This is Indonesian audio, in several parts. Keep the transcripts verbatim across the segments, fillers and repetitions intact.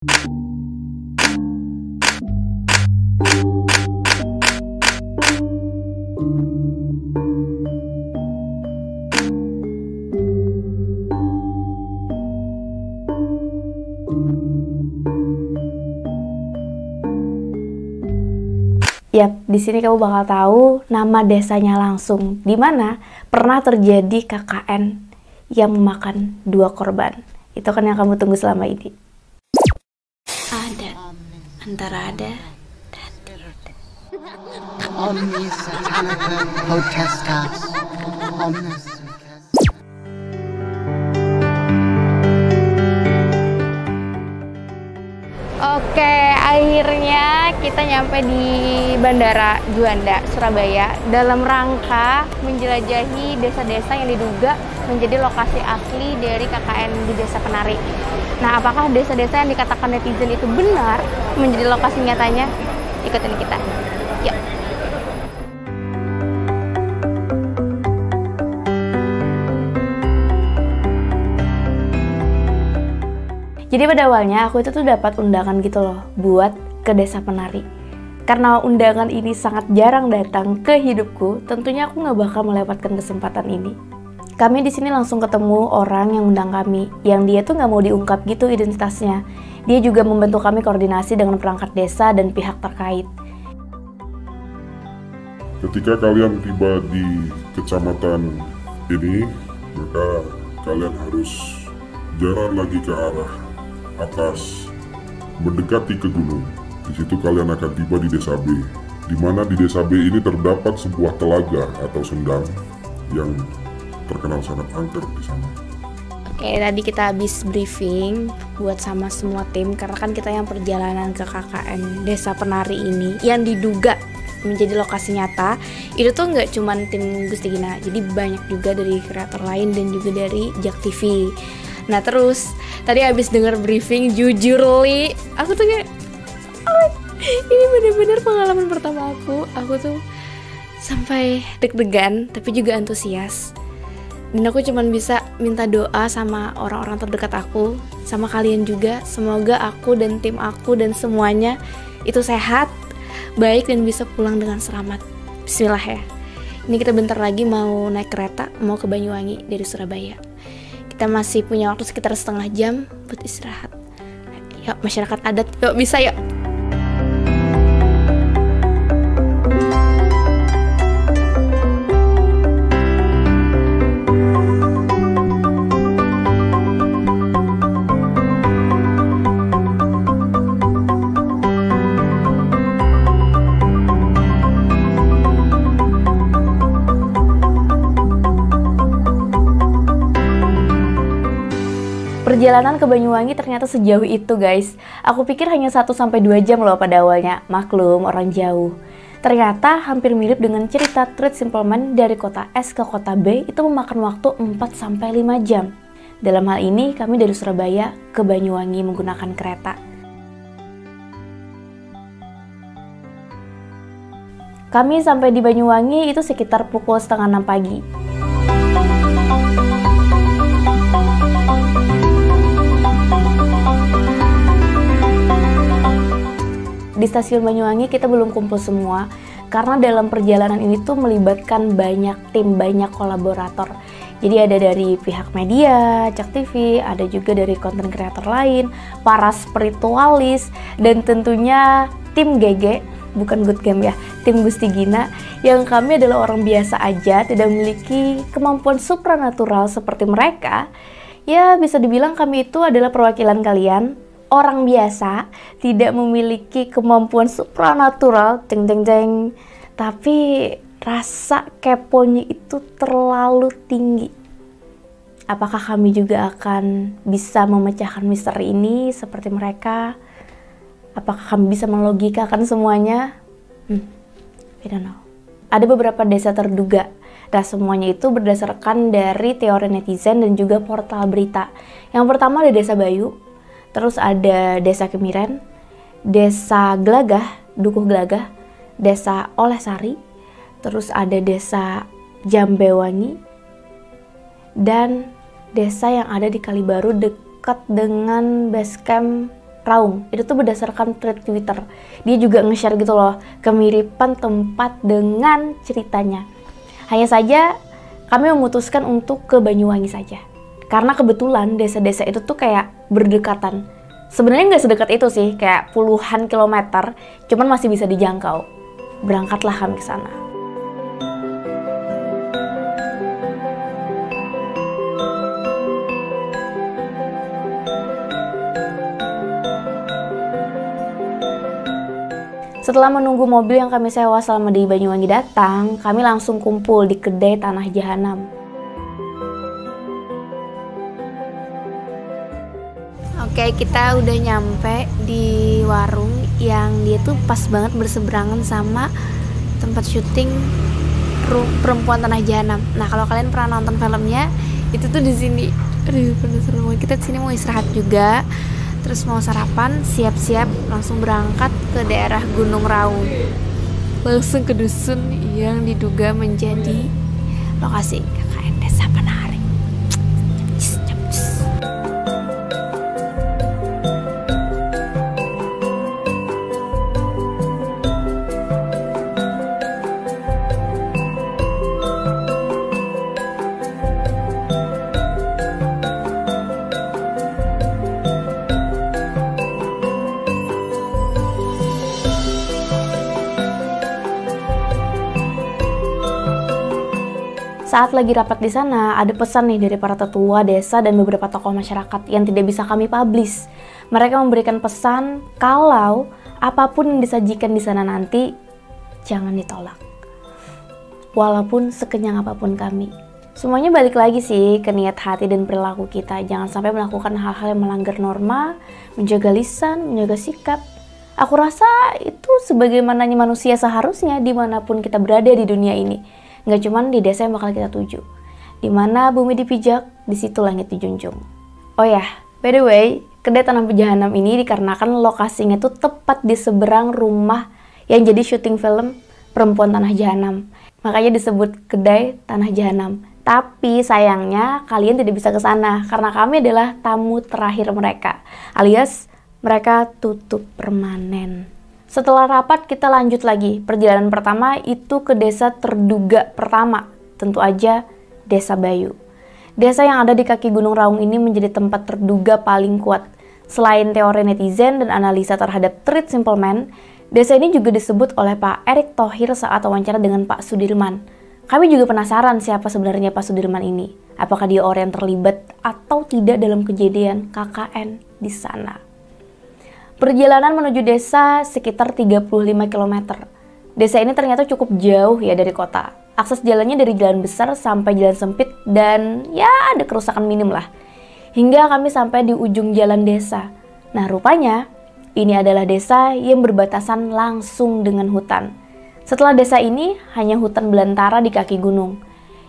Yap, di sini kamu bakal tahu nama desanya langsung, di mana pernah terjadi K K N yang memakan dua korban. Itu kan yang kamu tunggu selama ini. Ada, antara ada dan tidak. Omnis Satanica Potestas Omnis. Oke, akhirnya kita nyampe di Bandara Juanda, Surabaya dalam rangka menjelajahi desa-desa yang diduga menjadi lokasi asli dari K K N di Desa Penari. Nah, apakah desa-desa yang dikatakan netizen itu benar menjadi lokasi nyatanya? Ikutin kita. Yuk. Jadi pada awalnya aku itu tuh dapat undangan gitu loh buat ke Desa Penari. Karena undangan ini sangat jarang datang ke hidupku, tentunya aku nggak bakal melewatkan kesempatan ini. Kami di sini langsung ketemu orang yang undang kami, yang dia tuh nggak mau diungkap gitu identitasnya. Dia juga membantu kami koordinasi dengan perangkat desa dan pihak terkait. Ketika kalian tiba di kecamatan ini, maka kalian harus jalan lagi ke arah atas, mendekati ke gunung. Di situ kalian akan tiba di Desa B, di mana di Desa B ini terdapat sebuah telaga atau sendang yang terkenal sangat angker di sana. Oke, tadi kita habis briefing buat sama semua tim, karena kan kita yang perjalanan ke K K N Desa Penari ini yang diduga menjadi lokasi nyata, itu tuh nggak cuma tim Gusti Gina, jadi banyak juga dari kreator lain dan juga dari Jak T V. Nah terus, tadi habis denger briefing, jujur li, aku tuh kayak, oh, ini bener-bener pengalaman pertama aku. Aku tuh sampai deg-degan, tapi juga antusias. Dan aku cuman bisa minta doa sama orang-orang terdekat aku, sama kalian juga. Semoga aku dan tim aku dan semuanya itu sehat, baik dan bisa pulang dengan selamat. Bismillah ya. Ini kita bentar lagi mau naik kereta, mau ke Banyuwangi dari Surabaya. Kita masih punya waktu sekitar setengah jam buat istirahat. Yuk masyarakat adat, yuk bisa yuk. Perjalanan ke Banyuwangi ternyata sejauh itu guys. Aku pikir hanya satu sampai dua jam loh pada awalnya. Maklum orang jauh. Ternyata hampir mirip dengan cerita Treat Simple Man dari kota S ke kota B itu memakan waktu empat sampai lima jam. Dalam hal ini kami dari Surabaya ke Banyuwangi menggunakan kereta. Kami sampai di Banyuwangi itu sekitar pukul setengah enam pagi. Di stasiun Banyuwangi kita belum kumpul semua, karena dalam perjalanan ini tuh melibatkan banyak tim, banyak kolaborator. Jadi ada dari pihak media, Jak T V, ada juga dari konten kreator lain, para spiritualis, dan tentunya tim G G, bukan Good Game ya, tim Gusti Gina, yang kami adalah orang biasa aja, tidak memiliki kemampuan supranatural seperti mereka. Ya bisa dibilang kami itu adalah perwakilan kalian, orang biasa, tidak memiliki kemampuan supranatural, jeng jeng jeng, tapi rasa keponya itu terlalu tinggi. Apakah kami juga akan bisa memecahkan misteri ini seperti mereka? Apakah kami bisa melogikakan semuanya? Hmm, I don't know. Ada beberapa desa terduga. Nah, semuanya itu berdasarkan dari teori netizen dan juga portal berita. Yang pertama ada Desa Bayu. Terus ada Desa Kemiren, Desa Gelagah, Dukuh Gelagah, Desa Olehsari, terus ada Desa Jambewangi, dan desa yang ada di Kalibaru dekat dengan base camp Raung. Itu tuh berdasarkan thread Twitter. Dia juga nge-share gitu loh, kemiripan tempat dengan ceritanya. Hanya saja kami memutuskan untuk ke Banyuwangi saja. Karena kebetulan desa-desa itu tuh kayak berdekatan. Sebenarnya nggak sedekat itu sih, kayak puluhan kilometer, cuman masih bisa dijangkau. Berangkatlah kami ke sana. Setelah menunggu mobil yang kami sewa selama di Banyuwangi datang, kami langsung kumpul di kedai Tanah Jahanam. Oke, kita udah nyampe di warung yang dia tuh pas banget berseberangan sama tempat syuting Perempuan Tanah Jahanam. Nah, kalau kalian pernah nonton filmnya, itu tuh di sini. Aduh, penasaran banget. Kita sini mau istirahat juga. Terus mau sarapan, siap-siap langsung berangkat ke daerah Gunung Raung. Langsung ke dusun yang diduga menjadi lokasi K K N Desa Penari. Saat lagi rapat di sana, ada pesan nih dari para tetua desa dan beberapa tokoh masyarakat yang tidak bisa kami publish. Mereka memberikan pesan kalau apapun yang disajikan di sana nanti, jangan ditolak. Walaupun sekenyang apapun kami. Semuanya balik lagi sih ke niat hati dan perilaku kita. Jangan sampai melakukan hal-hal yang melanggar norma, menjaga lisan, menjaga sikap. Aku rasa itu sebagaimananya manusia seharusnya dimanapun kita berada di dunia ini. Nggak cuman di desa yang bakal kita tuju. Di mana bumi dipijak, di situ langit dijunjung. Oh ya, by the way, kedai Tanah Jahanam ini dikarenakan lokasinya tuh tepat di seberang rumah yang jadi syuting film Perempuan Tanah Jahanam. Makanya disebut kedai Tanah Jahanam. Tapi sayangnya kalian tidak bisa ke sana karena kami adalah tamu terakhir mereka. Alias mereka tutup permanen. Setelah rapat kita lanjut lagi. Perjalanan pertama itu ke desa terduga pertama. Tentu aja Desa Bayu. Desa yang ada di kaki Gunung Raung ini menjadi tempat terduga paling kuat. Selain teori netizen dan analisa terhadap tweet Simple Man, desa ini juga disebut oleh Pak Erick Thohir saat wawancara dengan Pak Sudirman. Kami juga penasaran siapa sebenarnya Pak Sudirman ini. Apakah dia orang yang terlibat atau tidak dalam kejadian K K N di sana. Perjalanan menuju desa sekitar tiga puluh lima kilometer. Desa ini ternyata cukup jauh ya dari kota. Akses jalannya dari jalan besar sampai jalan sempit dan ya ada kerusakan minim lah. Hingga kami sampai di ujung jalan desa. Nah rupanya ini adalah desa yang berbatasan langsung dengan hutan. Setelah desa ini hanya hutan belantara di kaki gunung.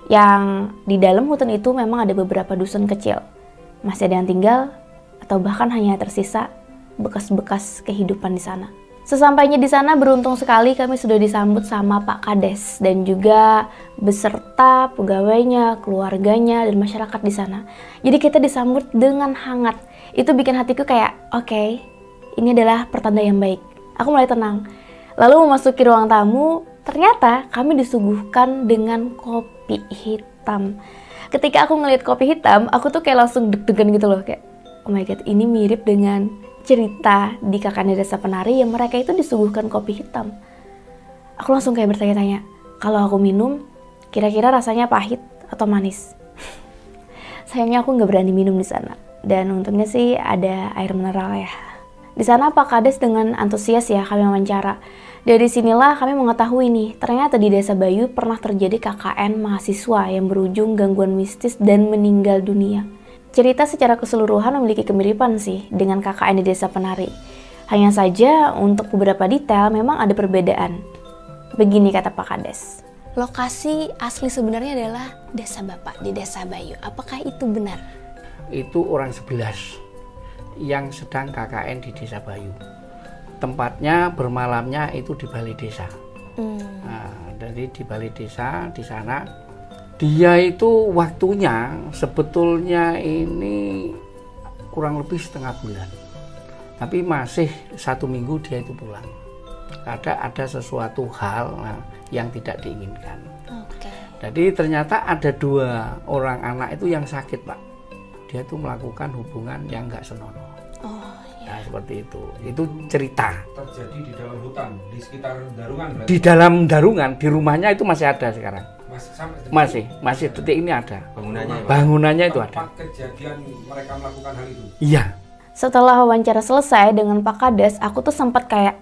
Yang di dalam hutan itu memang ada beberapa dusun kecil. Masih ada yang tinggal atau bahkan hanya tersisa bekas-bekas kehidupan di sana. Sesampainya di sana beruntung sekali kami sudah disambut sama Pak Kades dan juga beserta pegawainya, keluarganya dan masyarakat di sana. Jadi kita disambut dengan hangat. Itu bikin hatiku kayak oke, okay, ini adalah pertanda yang baik. Aku mulai tenang. Lalu memasuki ruang tamu, ternyata kami disuguhkan dengan kopi hitam. Ketika aku ngeliat kopi hitam, aku tuh kayak langsung deg-degan gitu loh, kayak oh my god, ini mirip dengan cerita di K K N Desa Penari yang mereka itu disuguhkan kopi hitam. Aku langsung kayak bertanya-tanya, kalau aku minum, kira-kira rasanya pahit atau manis? Sayangnya aku nggak berani minum di sana. Dan untungnya sih ada air mineral ya. Di sana Pak Kades dengan antusias ya kami wawancara. Dari sinilah kami mengetahui nih, ternyata di Desa Bayu pernah terjadi K K N mahasiswa yang berujung gangguan mistis dan meninggal dunia. Cerita secara keseluruhan memiliki kemiripan sih dengan K K N di Desa Penari. Hanya saja untuk beberapa detail memang ada perbedaan. Begini kata Pak Kades. Lokasi asli sebenarnya adalah Desa Bapak di Desa Bayu. Apakah itu benar? Itu orang sebelas yang sedang K K N di Desa Bayu. Tempatnya bermalamnya itu di balai desa. Hmm. Nah, dari di balai desa di sana. Dia itu waktunya sebetulnya ini kurang lebih setengah bulan. tapi masih satu minggu dia itu pulang. Ada ada sesuatu hal nah, yang tidak diinginkan. Oke. Jadi ternyata ada dua orang anak itu yang sakit, Pak. Dia tuh melakukan hubungan yang nggak senonoh. Oh, iya. Nah, seperti itu. Itu cerita. Terjadi di dalam hutan, di sekitar Darungan berarti? Di dalam Darungan, di rumahnya itu masih ada sekarang. Masih sampai detik Masih, ini? masih detik ini ada. Bangunannya, ya, Pak? Bangunannya itu ada. Tempat kejadian mereka melakukan hal itu? Iya. Setelah wawancara selesai dengan Pak Kades, aku tuh sempat kayak,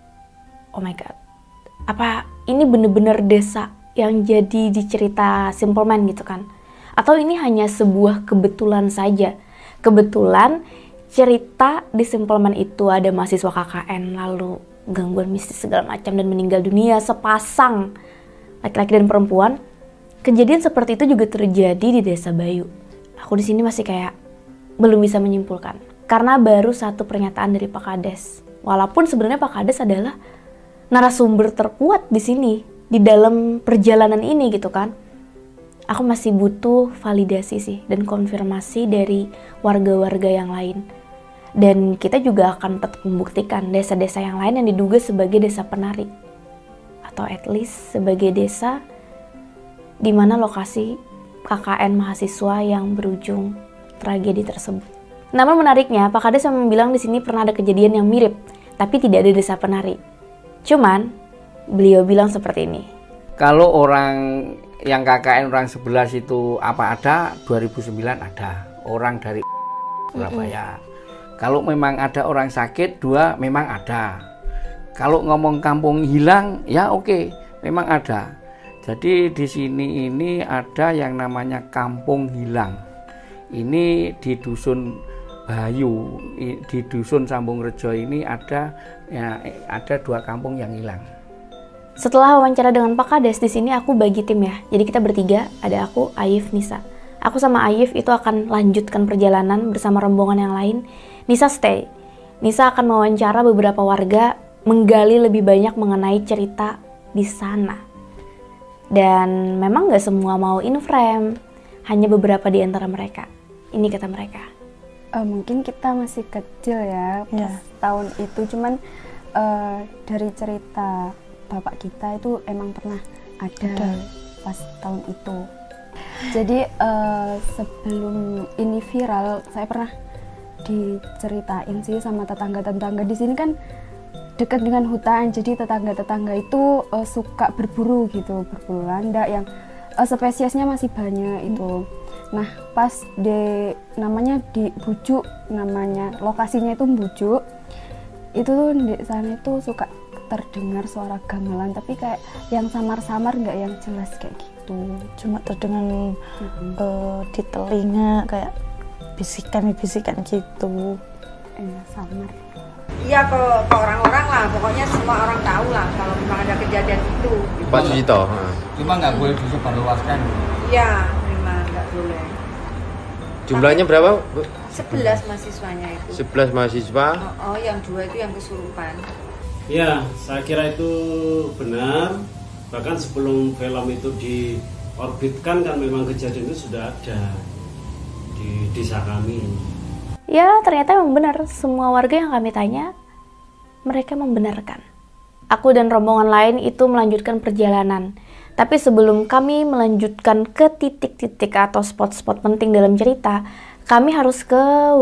oh my god, apa ini bener-bener desa yang jadi di cerita Simple Man gitu kan? Atau ini hanya sebuah kebetulan saja? Kebetulan cerita di Simple Man itu ada mahasiswa K K N lalu gangguan mistis segala macam dan meninggal dunia sepasang laki-laki dan perempuan. Kejadian seperti itu juga terjadi di Desa Bayu. Aku di sini masih kayak belum bisa menyimpulkan karena baru satu pernyataan dari Pak Kades. Walaupun sebenarnya Pak Kades adalah narasumber terkuat di sini di dalam perjalanan ini gitu kan. Aku masih butuh validasi sih dan konfirmasi dari warga-warga yang lain. Dan kita juga akan tetap membuktikan desa-desa yang lain yang diduga sebagai desa penari. Atau at least sebagai desa di mana lokasi K K N mahasiswa yang berujung tragedi tersebut. Namun menariknya, Pak Kades memang bilang di sini pernah ada kejadian yang mirip, tapi tidak ada desa penari. Cuman, beliau bilang seperti ini. Kalau orang yang K K N orang sebelas itu apa ada, dua ribu sembilan ada. Orang dari Surabaya. Mm-hmm. Kalau memang ada orang sakit, dua memang ada. Kalau ngomong kampung hilang, ya oke, memang ada. Jadi di sini ini ada yang namanya kampung hilang. Ini di dusun Bayu, di dusun Sambung Rejo ini ada ya, ada dua kampung yang hilang. Setelah wawancara dengan Pak Kades di sini aku bagi tim ya. Jadi kita bertiga, ada aku, Aif, Nisa. Aku sama Aif itu akan lanjutkan perjalanan bersama rombongan yang lain. Nisa stay. Nisa akan mewawancara beberapa warga, menggali lebih banyak mengenai cerita di sana. Dan memang gak semua mau in frame, hanya beberapa di antara mereka. Ini kata mereka. Uh, mungkin kita masih kecil ya pas yeah. tahun itu, cuman uh, dari cerita bapak kita itu emang pernah ada, ada. pas tahun itu. Jadi uh, sebelum ini viral, saya pernah diceritain sih sama tetangga-tetangga di sini kan dekat dengan hutan, jadi tetangga-tetangga itu uh, suka berburu gitu, berburu landak yang uh, spesiesnya masih banyak itu. Nah pas di namanya di Bujuk, namanya lokasinya itu Bujuk, itu tuh di sana itu suka terdengar suara gamelan tapi kayak yang samar-samar, nggak yang jelas kayak gitu, cuma terdengar mm-hmm. uh, di telinga kayak bisikan-bisikan gitu, eh, samar. Iya ke, ke orang-orang lah, pokoknya semua orang tahu lah kalau memang ada kejadian itu. Pak Sujito. Cuma nggak boleh disebarluaskan. Iya, memang nggak boleh. Jumlahnya berapa, Bu? Sebelas mahasiswanya itu. Sebelas mahasiswa. Oh, oh, yang dua itu yang kesurupan. Ya, saya kira itu benar. Bahkan sebelum film itu diorbitkan kan memang kejadian itu sudah ada di desa kami. Ya, ternyata memang benar. Semua warga yang kami tanya, mereka membenarkan. Aku dan rombongan lain itu melanjutkan perjalanan. Tapi sebelum kami melanjutkan ke titik-titik atau spot-spot penting dalam cerita, kami harus ke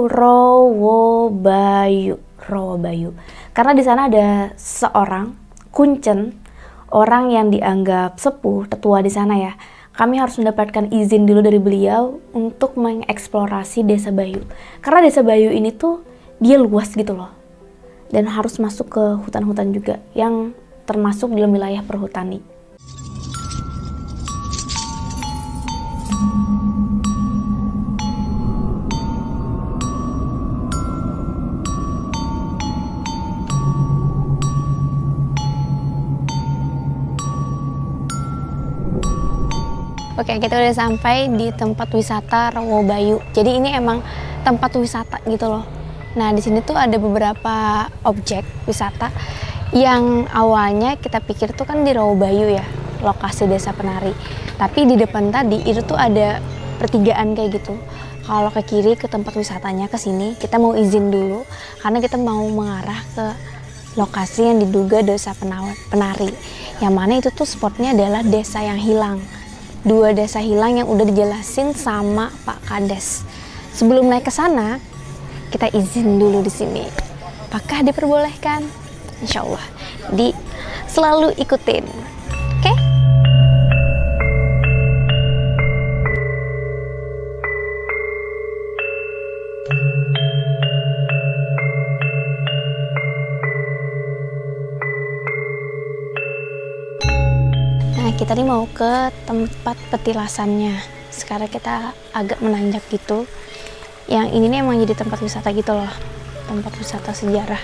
Rowobayu. Rowobayu. Karena di sana ada seorang kuncen, orang yang dianggap sepuh, tetua di sana ya. Kami harus mendapatkan izin dulu dari beliau untuk mengeksplorasi Desa Bayu. Karena Desa Bayu ini tuh dia luas gitu loh. Dan harus masuk ke hutan-hutan juga yang termasuk dalam wilayah perhutani. Oke, kita udah sampai di tempat wisata Rowobayu. Jadi ini emang tempat wisata gitu loh. Nah, di sini tuh ada beberapa objek wisata yang awalnya kita pikir tuh kan di Rowobayu ya, lokasi desa penari. Tapi di depan tadi itu tuh ada pertigaan kayak gitu. kalau ke kiri ke tempat wisatanya ke sini kita mau izin dulu karena kita mau mengarah ke lokasi yang diduga desa penari. Yang mana itu tuh spotnya adalah desa yang hilang. Dua desa hilang yang udah dijelasin sama Pak Kades. Sebelum naik ke sana, kita izin dulu di sini. Apakah diperbolehkan? Insya Allah. Di selalu ikutin. Oke? Okay? Kita nih mau ke tempat petilasannya. Sekarang kita agak menanjak gitu. Yang ini nih emang jadi tempat wisata gitu loh. Tempat wisata sejarah.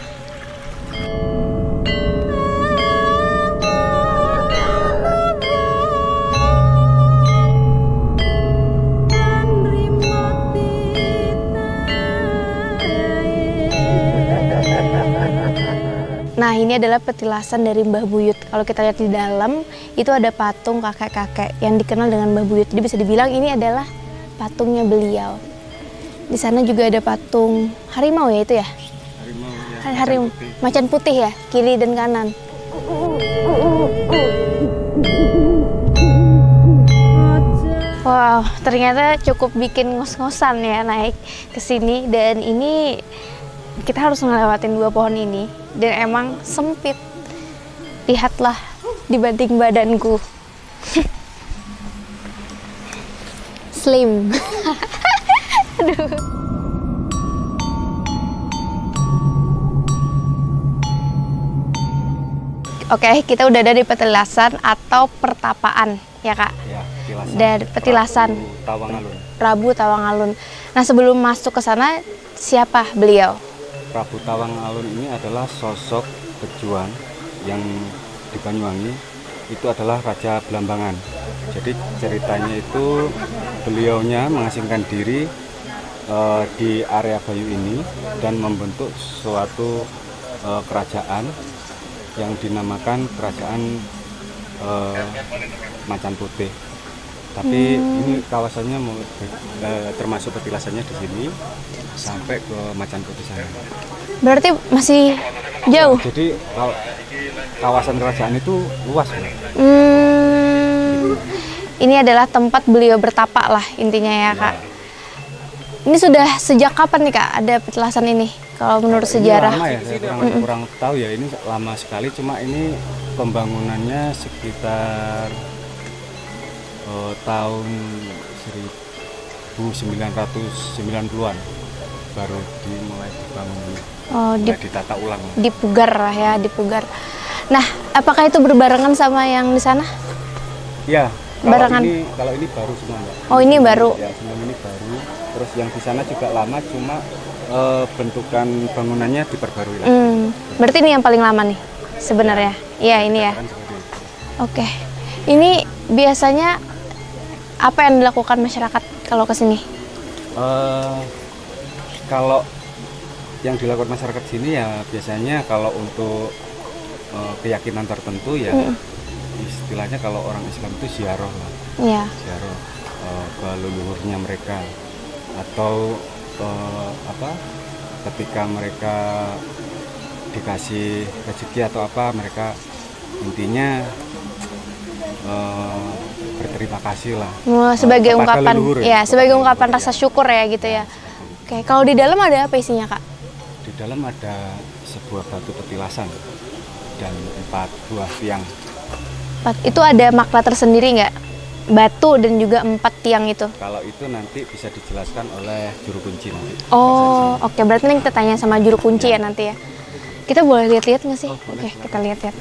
Nah, ini adalah petilasan dari Mbah Buyut. Kalau kita lihat di dalam, itu ada patung kakek-kakek yang dikenal dengan Mbah Buyut. Jadi bisa dibilang ini adalah patungnya beliau. Di sana juga ada patung harimau ya itu ya? Harimau ya. Harimau, macan putih ya, kiri dan kanan. Wow, ternyata cukup bikin ngos-ngosan ya naik ke sini. Dan ini kita harus ngelewatin dua pohon ini. Dan emang sempit. Lihatlah dibanding badanku. Slim. Aduh. Oke, kita udah ada di petilasan atau pertapaan, ya Kak? Ya, petilasan. Dari petilasan Prabu Tawangalun. Prabu Tawangalun. Nah, sebelum masuk ke sana, siapa beliau? Prabu Tawangalun ini adalah sosok pejuang yang di Banyuwangi, itu adalah Raja Blambangan. Jadi ceritanya itu beliaunya mengasingkan diri uh, di area Bayu ini dan membentuk suatu uh, kerajaan yang dinamakan Kerajaan uh, Macan Putih. Tapi hmm. ini kawasannya uh, termasuk petilasannya di sini sampai ke Macan Putih sana. Berarti masih jauh. Jadi kawasan kerajaan itu luas. Hmm, ini adalah tempat beliau bertapa lah intinya ya, ya. Kak. Ini sudah sejak kapan nih Kak ada petilasan ini? Kalau menurut ini sejarah? Lama ya, saya kurang, mm -mm. kurang tahu ya. Ini lama sekali. Cuma ini pembangunannya sekitar uh, tahun seribu sembilan ratus sembilan puluhan baru dimulai dibangun. Oh, di, ditata ulang. Dipugar lah ya, dipugar. Nah, apakah itu berbarengan sama yang di sana? Ya, barengan. Ini, kalau ini baru semua, Mbak. Oh, ini baru. Ya, sebelum ini baru. Terus yang di sana juga lama, cuma e, bentukan bangunannya diperbarui lagi. Hmm, berarti ini yang paling lama nih sebenarnya. Iya, ya, ini ya. Oke. Ini biasanya apa yang dilakukan masyarakat kalau ke sini? Uh, kalau yang dilakukan masyarakat sini ya biasanya kalau untuk uh, keyakinan tertentu ya mm. istilahnya kalau orang Islam itu ziarah lah, yeah. ziarah uh, ke leluhurnya mereka atau uh, apa ketika mereka dikasih rezeki atau apa mereka intinya uh, berterima kasih lah. Oh, sebagai uh, ungkapan, leluhur, ya, ya sebagai ungkapan rasa syukur ya gitu ya. Oke, kalau di dalam ada apa isinya Kak? Di dalam ada sebuah batu petilasan dan empat buah tiang. Empat, itu ada makna tersendiri nggak? Batu dan juga empat tiang itu? Kalau itu nanti bisa dijelaskan oleh juru kunci nanti. Oh, oke. Okay. Berarti nanti kita tanya sama juru kunci ya, ya nanti ya. Kita boleh lihat-lihat nggak sih? Oh, oke, okay, kita lihat-lihat.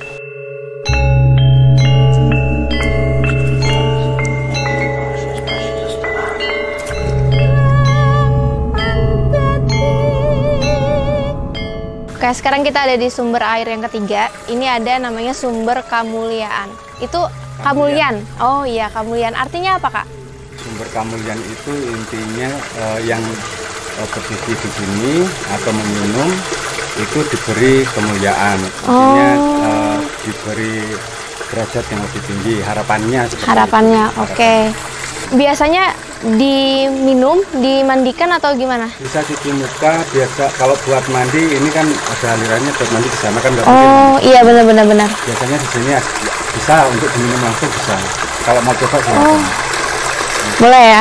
Oke, sekarang kita ada di sumber air yang ketiga. Ini ada namanya sumber Kamuliaan. Itu Kamulian. Oh iya, Kamulian. Artinya apa, Kak? Sumber Kamulian itu intinya uh, yang uh, berdiri di sini atau meminum itu diberi kemuliaan. Artinya oh. uh, diberi derajat yang lebih tinggi. Harapannya seperti Harapannya, itu. oke. Okay. Biasanya diminum, dimandikan atau gimana? Bisa cuci muka, biasa kalau buat mandi ini kan ada alirannya buat mandi di sana kan nggak Oh mungkin. iya benar-benar benar. Biasanya di sini bisa untuk diminum langsung bisa. Kalau mau coba silakan. Oh. Boleh ya.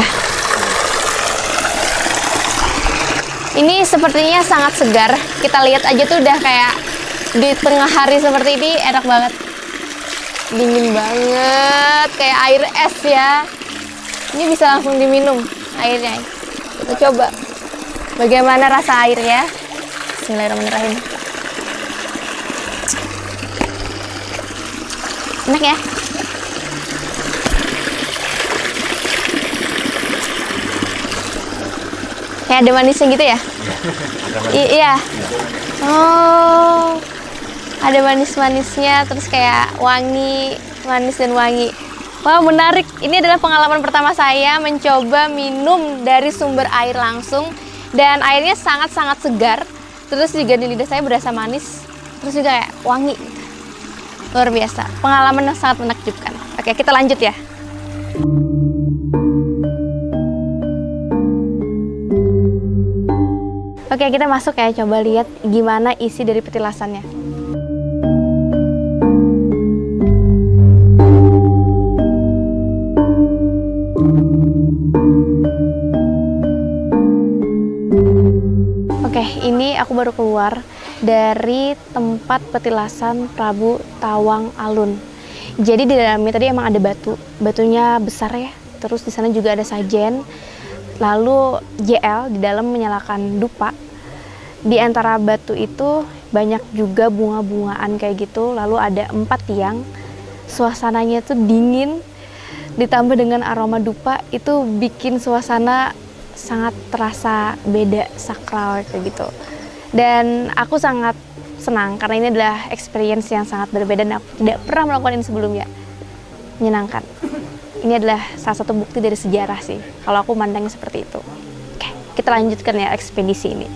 Ini sepertinya sangat segar. Kita lihat aja tuh udah kayak di tengah hari seperti ini enak banget. Dingin banget, kayak air es ya. Ini bisa langsung diminum airnya. Kita coba bagaimana rasa airnya. Bismillahirrahmanirrahim. Enak ya? Kayak ada manisnya gitu ya? I iya. Oh, ada manis-manisnya, terus kayak wangi, manis dan wangi. Wow, menarik. Ini adalah pengalaman pertama saya mencoba minum dari sumber air langsung. Dan airnya sangat-sangat segar. Terus juga di lidah saya berasa manis. Terus juga kayak wangi. Luar biasa. Pengalaman yang sangat menakjubkan. Oke, kita lanjut ya. Oke, kita masuk ya. Coba lihat gimana isi dari petilasannya. Oke, ini aku baru keluar dari tempat petilasan Prabu Tawang Alun. Jadi di dalamnya tadi emang ada batu, batunya besar ya. Terus di sana juga ada sajen. Lalu J L di dalam menyalakan dupa. Di antara batu itu banyak juga bunga-bungaan kayak gitu. Lalu ada empat tiang. Suasananya tuh dingin, ditambah dengan aroma dupa, itu bikin suasana sangat terasa beda, sakral kayak gitu. Dan aku sangat senang karena ini adalah experience yang sangat berbeda dan aku tidak pernah melakukan ini sebelumnya. Menyenangkan. Ini adalah salah satu bukti dari sejarah sih, kalau aku mandangnya seperti itu. Oke, kita lanjutkan ya ekspedisi ini.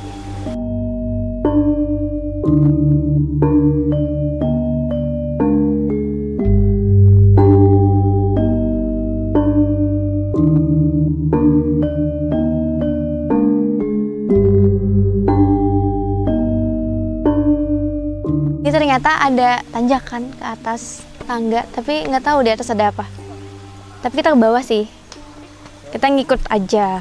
Ini ternyata ada tanjakan ke atas tangga, tapi nggak tahu di atas ada apa. Tapi kita ke bawah sih. Kita ngikut aja.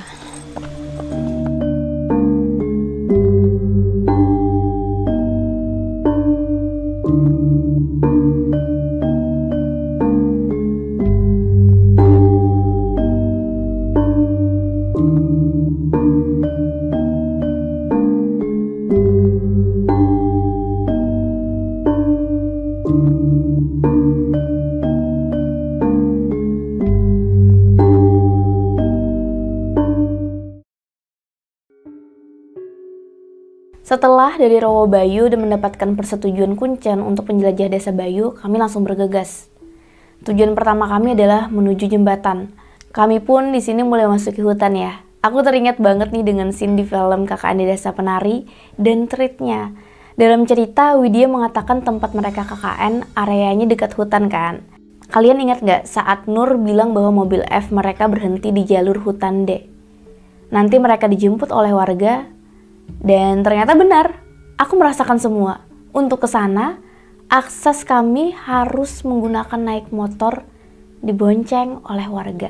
Setelah dari Rowo Bayu dan mendapatkan persetujuan Kuncen untuk penjelajah Desa Bayu, kami langsung bergegas. Tujuan pertama kami adalah menuju jembatan. Kami pun di sini mulai masuki hutan ya. Aku teringat banget nih dengan scene di film K K N di Desa Penari dan treatnya. Dalam cerita, Widya mengatakan tempat mereka K K N areanya dekat hutan kan. Kalian ingat gak saat Nur bilang bahwa mobil F mereka berhenti di jalur hutan D? Nanti mereka dijemput oleh warga. Dan ternyata benar, aku merasakan semua. Untuk ke sana, akses kami harus menggunakan naik motor dibonceng oleh warga.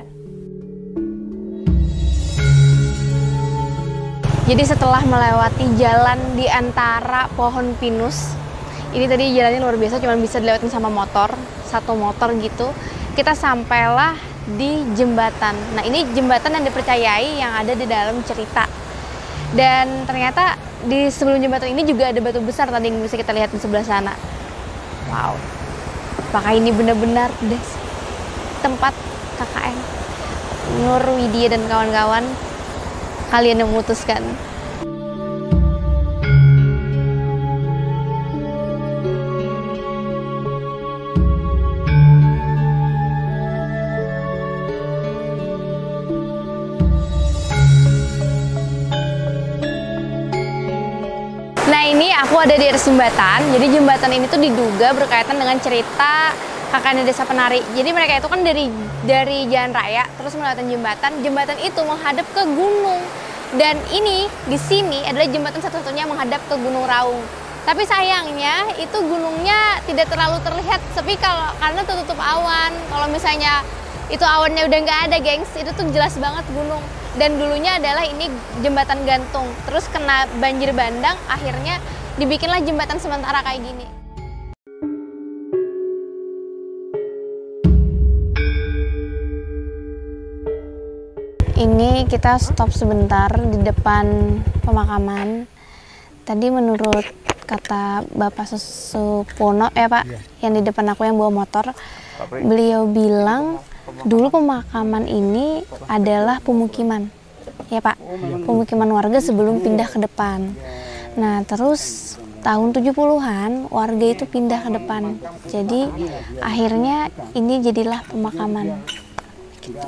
Jadi setelah melewati jalan di antara pohon pinus, ini tadi jalannya luar biasa, cuma bisa dilewatin sama motor, satu motor gitu. Kita sampailah di jembatan. Nah ini jembatan yang dipercayai yang ada di dalam cerita. Dan ternyata di sebelum jembatan ini juga ada batu besar tadi yang bisa kita lihat di sebelah sana. Wow, apakah ini benar-benar tempat K K N? Nur, Widya, dan kawan-kawan, kalian yang memutuskan. Nah ini aku ada di atas jembatan, jadi jembatan ini tuh diduga berkaitan dengan cerita K K N Desa Penari. Jadi mereka itu kan dari dari jalan raya terus melewati jembatan. Jembatan itu menghadap ke gunung. Dan ini di sini adalah jembatan satu-satunya menghadap ke Gunung Raung. Tapi sayangnya itu gunungnya tidak terlalu terlihat sepi kalau karena tertutup awan. Kalau misalnya itu awannya udah nggak ada, gengs, itu tuh jelas banget gunung. Dan dulunya adalah ini jembatan gantung. Terus kena banjir bandang, akhirnya dibikinlah jembatan sementara kayak gini. Ini kita stop sebentar di depan pemakaman. Tadi menurut kata Bapak Supono ya Pak, ya, yang di depan aku yang bawa motor, beliau bilang dulu pemakaman ini adalah pemukiman, ya Pak, pemukiman warga sebelum pindah ke depan. Nah terus tahun tujuh puluhan warga itu pindah ke depan, jadi akhirnya ini jadilah pemakaman. Gitu.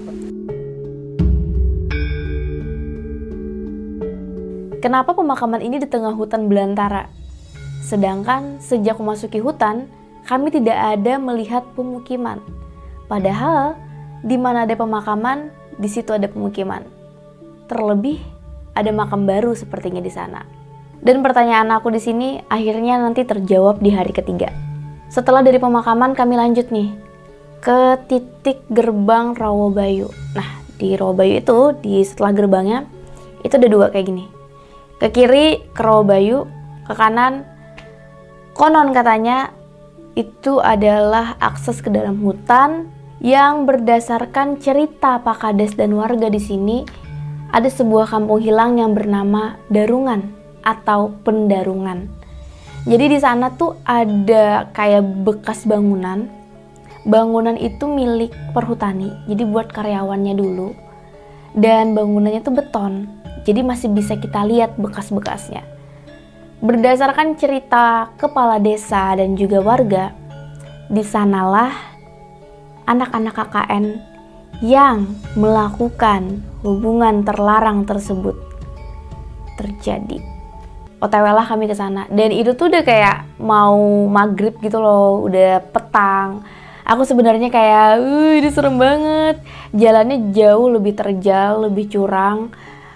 Kenapa pemakaman ini di tengah hutan belantara? Sedangkan sejak memasuki hutan, kami tidak ada melihat pemukiman. Padahal di mana ada pemakaman, di situ ada pemukiman. Terlebih ada makam baru sepertinya di sana. Dan pertanyaan aku di sini akhirnya nanti terjawab di hari ketiga. Setelah dari pemakaman kami lanjut nih ke titik gerbang Rawabayu. Nah di Rawabayu itu di setelah gerbangnya itu ada dua kayak gini. Ke kiri ke Rawabayu, ke kanan konon katanya itu adalah akses ke dalam hutan yang berdasarkan cerita Pak Kades dan warga di sini ada sebuah kampung hilang yang bernama Darungan atau Pendarungan. Jadi di sana tuh ada kayak bekas bangunan. Bangunan itu milik perhutani, jadi buat karyawannya dulu. Dan bangunannya tuh beton. Jadi masih bisa kita lihat bekas-bekasnya. Berdasarkan cerita kepala desa dan juga warga, di sanalah anak-anak K K N yang melakukan hubungan terlarang tersebut terjadi. O T W lah kami ke sana dan itu tuh udah kayak mau maghrib gitu loh, udah petang. Aku sebenarnya kayak, uh, ini serem banget. Jalannya jauh lebih terjal, lebih curang.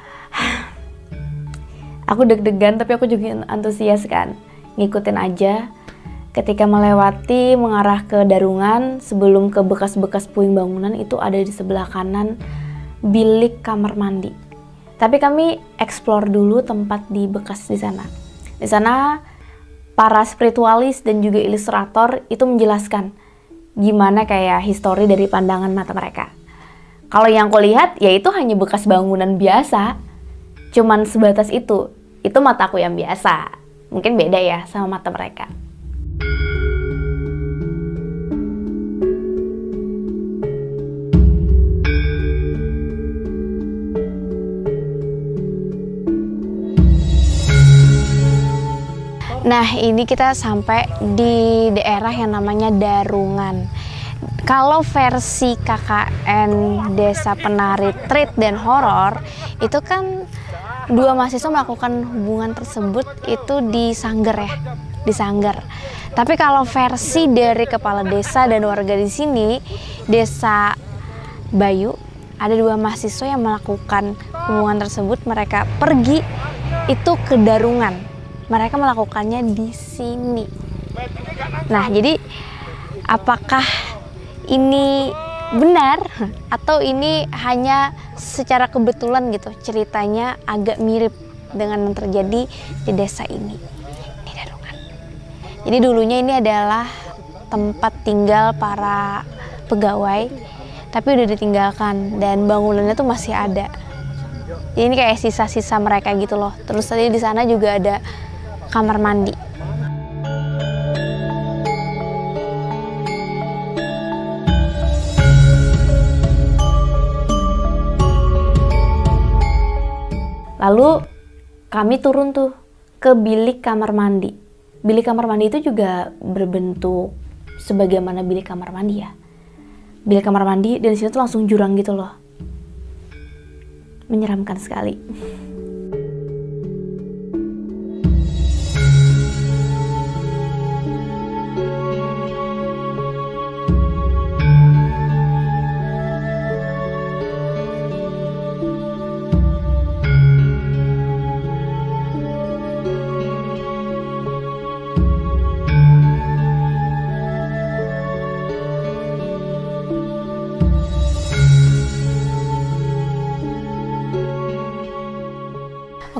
Aku deg-degan tapi aku juga antusias kan, ngikutin aja. Ketika melewati mengarah ke Darungan, sebelum ke bekas-bekas puing bangunan itu ada di sebelah kanan bilik kamar mandi. Tapi kami explore dulu tempat di bekas di sana. Di sana para spiritualis dan juga ilustrator itu menjelaskan gimana kayak histori dari pandangan mata mereka. Kalau yang aku lihat ya itu hanya bekas bangunan biasa, cuman sebatas itu. Itu mataku yang biasa, mungkin beda ya sama mata mereka. Nah ini kita sampai di daerah yang namanya Darungan. Kalau versi K K N Desa Penari Treat dan Horor itu kan dua mahasiswa melakukan hubungan tersebut itu di Sanggar ya, di Sanggar. Tapi kalau versi dari kepala desa dan warga di sini, Desa Bayu, ada dua mahasiswa yang melakukan hubungan tersebut. Mereka pergi itu ke Darungan. Mereka melakukannya di sini. Nah, jadi apakah ini benar atau ini hanya secara kebetulan gitu, ceritanya agak mirip dengan yang terjadi di desa ini, di Darungan. Jadi dulunya ini adalah tempat tinggal para pegawai, tapi udah ditinggalkan dan bangunannya tuh masih ada. Jadi ini kayak sisa-sisa mereka gitu loh. Terus tadi di sana juga ada kamar mandi. Lalu kami turun tuh ke bilik kamar mandi. Bilik kamar mandi itu juga berbentuk sebagaimana bilik kamar mandi ya. Bilik kamar mandi dan di situ tuh langsung jurang gitu loh. Menyeramkan sekali.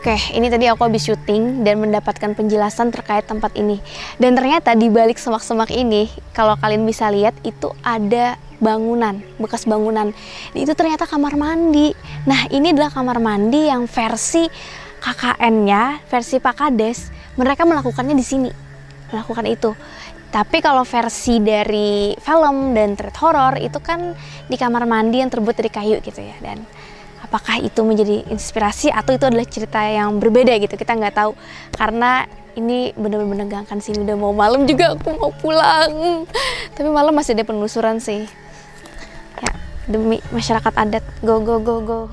Oke, ini tadi aku habis syuting dan mendapatkan penjelasan terkait tempat ini. Dan ternyata di balik semak-semak ini, kalau kalian bisa lihat itu ada bangunan, bekas bangunan. Itu ternyata kamar mandi. Nah, ini adalah kamar mandi yang versi K K N-nya, versi Pak Kades, mereka melakukannya di sini. Melakukan itu. Tapi kalau versi dari film dan thread horror itu kan di kamar mandi yang terbuat dari kayu gitu ya. Dan apakah itu menjadi inspirasi atau itu adalah cerita yang berbeda gitu, kita nggak tahu. Karena ini benar-benar menegangkan sih, udah mau malam juga aku mau pulang. Tapi malam masih ada penelusuran sih. Ya, demi masyarakat adat, go go go go.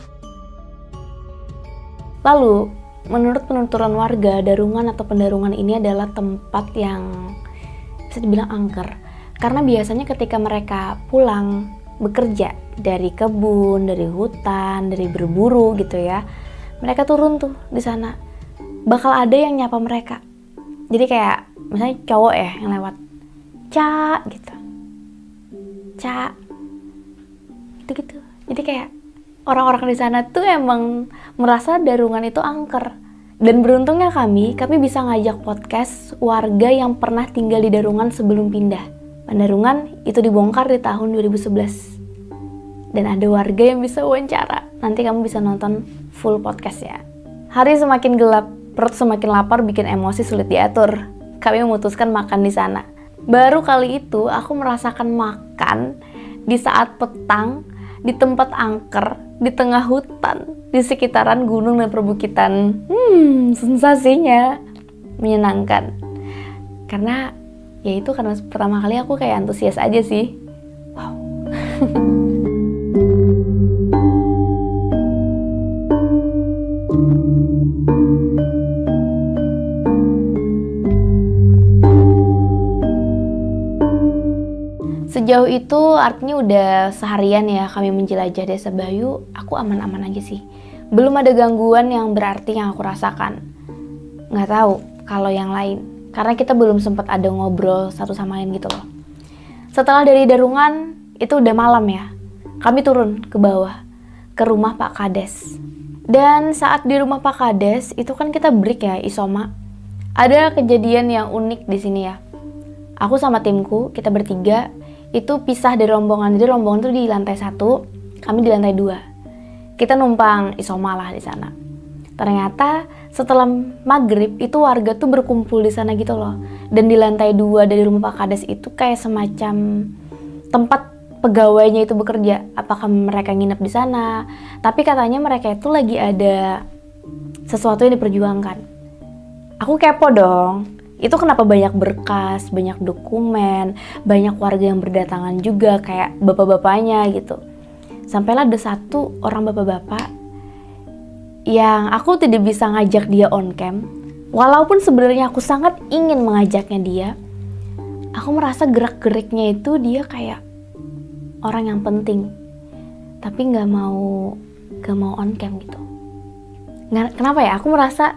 Lalu, menurut penuturan warga, Darungan atau Pendarungan ini adalah tempat yang bisa dibilang angker. Karena biasanya ketika mereka pulang bekerja dari kebun, dari hutan, dari berburu gitu ya, mereka turun tuh di sana. Bakal ada yang nyapa mereka. Jadi kayak misalnya cowok ya yang lewat, Ca gitu, Ca, gitu-gitu. Jadi kayak orang-orang di sana tuh emang merasa Darungan itu angker. Dan beruntungnya kami, kami bisa ngajak podcast warga yang pernah tinggal di Darungan sebelum pindah. Pendarungan itu dibongkar di tahun dua ribu sebelas. Dan ada warga yang bisa wawancara. Nanti kamu bisa nonton full podcast ya. Hari semakin gelap, perut semakin lapar, bikin emosi sulit diatur. Kami memutuskan makan di sana. Baru kali itu aku merasakan makan di saat petang, di tempat angker, di tengah hutan, di sekitaran gunung dan perbukitan. Hmm, sensasinya menyenangkan. Karena ya itu karena pertama kali aku kayak antusias aja sih. Wow. Sejauh itu artinya udah seharian ya kami menjelajah Desa Bayu, aku aman-aman aja sih. Belum ada gangguan yang berarti yang aku rasakan. Nggak tahu kalau yang lain, karena kita belum sempat ada ngobrol satu sama lain gitu loh. Setelah dari Darungan, itu udah malam ya. Kami turun ke bawah, ke rumah Pak Kades. Dan saat di rumah Pak Kades, itu kan kita break ya, isoma. Ada kejadian yang unik di sini ya. Aku sama timku, kita bertiga, itu pisah dari rombongan. Jadi rombongan itu di lantai satu, kami di lantai dua. Kita numpang isoma lah di sana. Ternyata setelah maghrib itu warga tuh berkumpul di sana gitu loh. Dan di lantai dua dari rumah Pak Kades itu kayak semacam tempat pegawainya itu bekerja. Apakah mereka nginep di sana? Tapi katanya mereka itu lagi ada sesuatu yang diperjuangkan. Aku kepo dong. Itu kenapa banyak berkas, banyak dokumen, banyak warga yang berdatangan juga kayak bapak-bapaknya gitu. Sampailah ada satu orang bapak-bapak yang aku tidak bisa ngajak dia on cam. Walaupun sebenarnya aku sangat ingin mengajaknya dia, aku merasa gerak-geriknya itu dia kayak orang yang penting, tapi nggak mau nggak mau on cam gitu. Nggak, kenapa ya? Aku merasa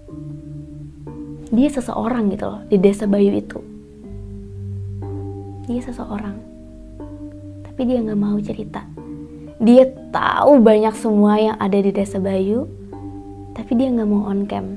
dia seseorang gitu loh di Desa Bayu itu. Dia seseorang, tapi dia nggak mau cerita. Dia tahu banyak semua yang ada di Desa Bayu, tapi dia nggak mau on cam.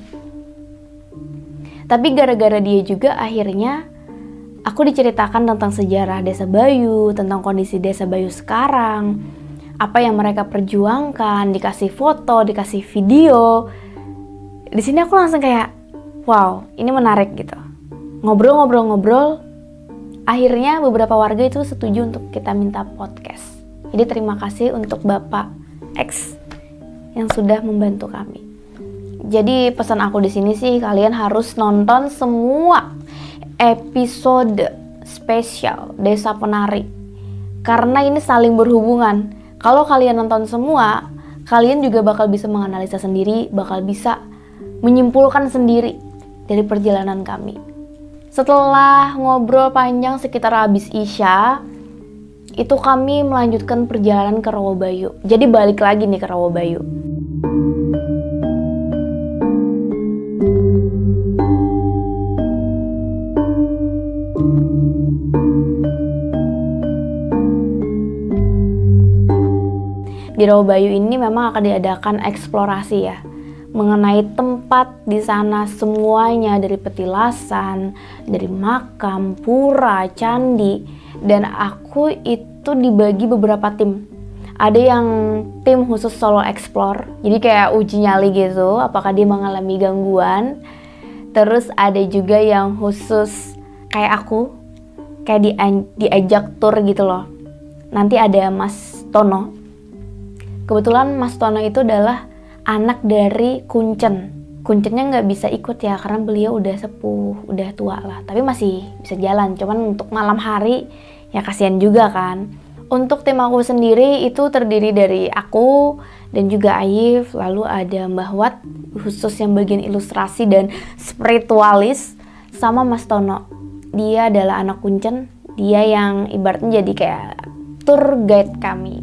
Tapi gara-gara dia juga akhirnya aku diceritakan tentang sejarah Desa Bayu, tentang kondisi Desa Bayu sekarang, apa yang mereka perjuangkan, dikasih foto, dikasih video. Di sini aku langsung kayak, wow, ini menarik gitu. Ngobrol-ngobrol-ngobrol, akhirnya beberapa warga itu setuju untuk kita minta podcast. Jadi terima kasih untuk Bapak X yang sudah membantu kami. Jadi pesan aku di sini sih, kalian harus nonton semua episode spesial Desa Penari. Karena ini saling berhubungan. Kalau kalian nonton semua, kalian juga bakal bisa menganalisa sendiri, bakal bisa menyimpulkan sendiri dari perjalanan kami. Setelah ngobrol panjang sekitar habis Isya, itu kami melanjutkan perjalanan ke Rawabayu. Jadi balik lagi nih ke Rawabayu. Di Rawabayu ini memang akan diadakan eksplorasi ya. mengenai tempat di sana semuanya, dari petilasan, dari makam, pura, candi. Dan aku itu dibagi beberapa tim. Ada yang tim khusus solo explore, jadi kayak uji nyali gitu, apakah dia mengalami gangguan. Terus ada juga yang khusus kayak aku, kayak di diajak tour gitu loh. Nanti ada Mas Tono. Kebetulan Mas Tono itu adalah anak dari Kuncen. Kuncennya nggak bisa ikut ya, karena beliau udah sepuh, udah tua lah. Tapi masih bisa jalan, cuman untuk malam hari ya kasihan juga kan. Untuk tim aku sendiri itu terdiri dari aku dan juga Aif, lalu ada Mbah Wat khusus yang bagian ilustrasi dan spiritualis, sama Mas Tono. Dia adalah anak Kuncen, dia yang ibaratnya jadi kayak tour guide kami.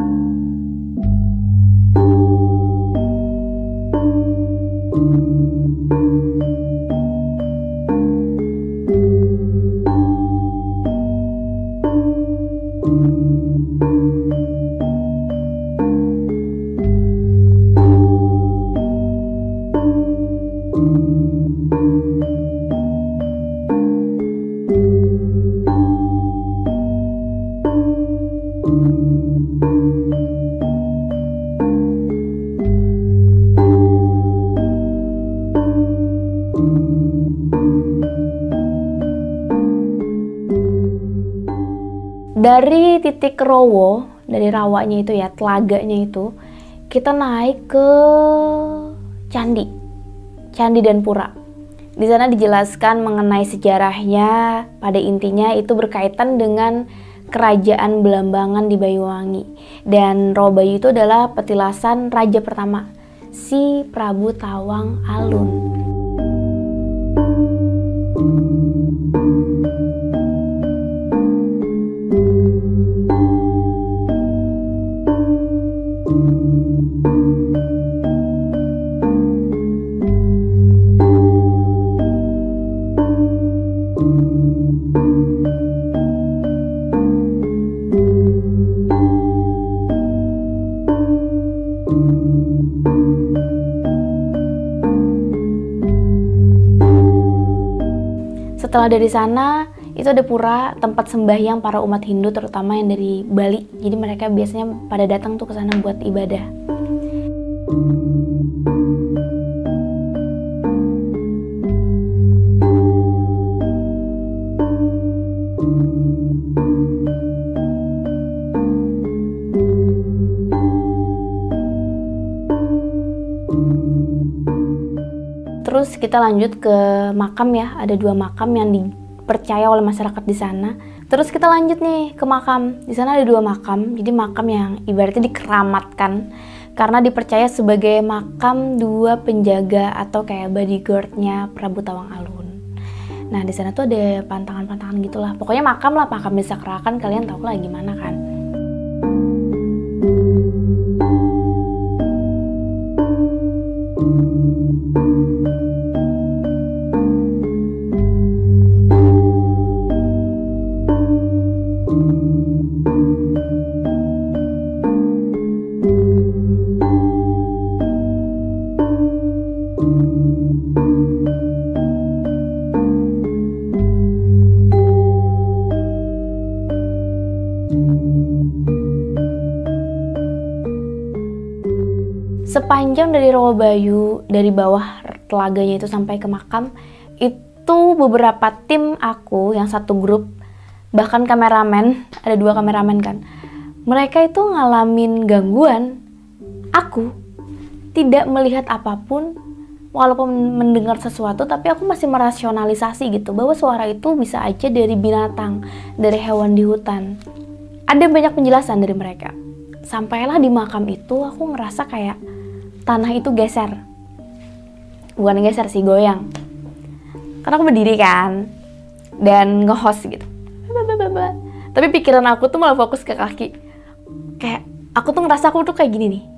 Dari titik Rowo, dari rawanya itu ya, telaganya itu, kita naik ke candi, candi dan pura. Di sana dijelaskan mengenai sejarahnya, pada intinya itu berkaitan dengan kerajaan Belambangan di Banyuwangi. Dan Rawa Bayu itu adalah petilasan raja pertama, si Prabu Tawang Alun. Setelah dari sana, itu ada pura, tempat sembahyang para umat Hindu, terutama yang dari Bali. Jadi mereka biasanya pada datang tuh ke sana buat ibadah. Terus kita lanjut ke makam ya, ada dua makam yang dipercaya oleh masyarakat di sana. Terus kita lanjut nih ke makam, di sana ada dua makam, jadi makam yang ibaratnya dikeramatkan karena dipercaya sebagai makam dua penjaga atau kayak bodyguardnya Prabu Tawang Alun. Nah di sana tuh ada pantangan-pantangan gitulah, pokoknya makam lah, makam Desa Kerakan, kalian tahu lah gimana kan. Sepanjang dari Rawa Bayu, dari bawah telaganya itu sampai ke makam, itu beberapa tim aku yang satu grup, bahkan kameramen, ada dua kameramen kan, mereka itu ngalamin gangguan. Aku tidak melihat apapun, walaupun mendengar sesuatu, tapi aku masih merasionalisasi gitu, bahwa suara itu bisa aja dari binatang, dari hewan di hutan. Ada banyak penjelasan dari mereka. Sampailah di makam itu, aku ngerasa kayak tanah itu geser. Bukan geser sih, goyang. Karena aku berdiri kan, dan nge-host gitu. Tapi pikiran aku tuh malah fokus ke kaki. Kayak, aku tuh ngerasa aku tuh kayak gini nih.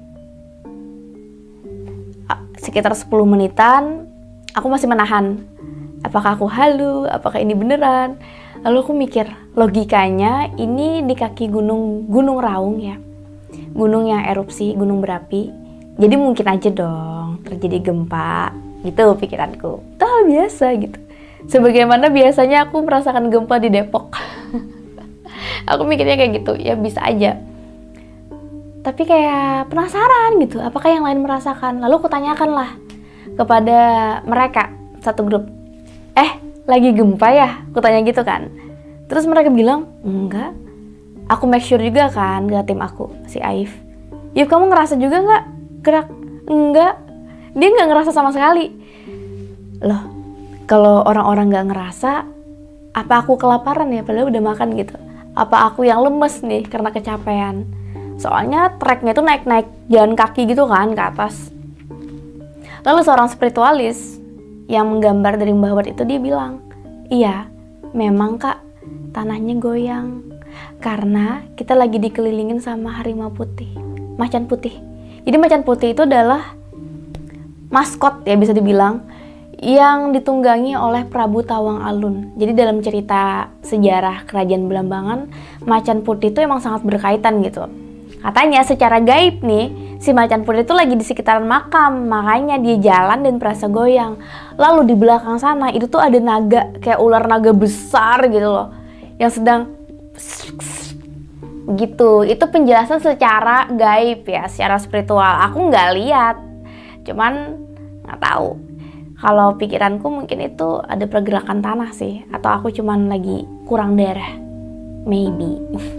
Sekitar sepuluh menitan, aku masih menahan. Apakah aku halu, apakah ini beneran? Lalu aku mikir, logikanya ini di kaki gunung Gunung Raung ya. Gunung yang erupsi, gunung berapi. Jadi mungkin aja dong terjadi gempa, gitu pikiranku. Itu hal biasa gitu. Sebagaimana biasanya aku merasakan gempa di Depok. Aku mikirnya kayak gitu, ya bisa aja. Tapi kayak penasaran gitu, apakah yang lain merasakan? Lalu aku tanyakan lah kepada mereka, satu grup. Eh, lagi gempa ya? Aku tanya gitu kan. Terus mereka bilang, enggak. Aku make sure juga kan ke tim aku, si Aif. Yuk, kamu ngerasa juga nggak gerak? Enggak. Dia nggak ngerasa sama sekali. Loh, kalau orang-orang nggak ngerasa, apa aku kelaparan ya? Padahal udah makan gitu. Apa aku yang lemes nih karena kecapean? Soalnya treknya itu naik-naik jalan kaki gitu kan ke atas. Lalu seorang spiritualis yang menggambar dari Mbah Wat itu dia bilang, iya, memang kak, tanahnya goyang. Karena kita lagi dikelilingin sama harimau putih, macan putih. Jadi macan putih itu adalah maskot ya bisa dibilang, yang ditunggangi oleh Prabu Tawang Alun. Jadi dalam cerita sejarah Kerajaan Belambangan, macan putih itu emang sangat berkaitan gitu. Katanya secara gaib nih, si macan putih itu lagi di sekitaran makam, makanya dia jalan dan berasa goyang. Lalu di belakang sana itu tuh ada naga, kayak ular naga besar gitu loh, yang sedang gitu. Itu penjelasan secara gaib ya, secara spiritual. Aku nggak lihat, cuman nggak tahu. Kalau pikiranku mungkin itu ada pergerakan tanah sih, atau aku cuman lagi kurang darah, maybe.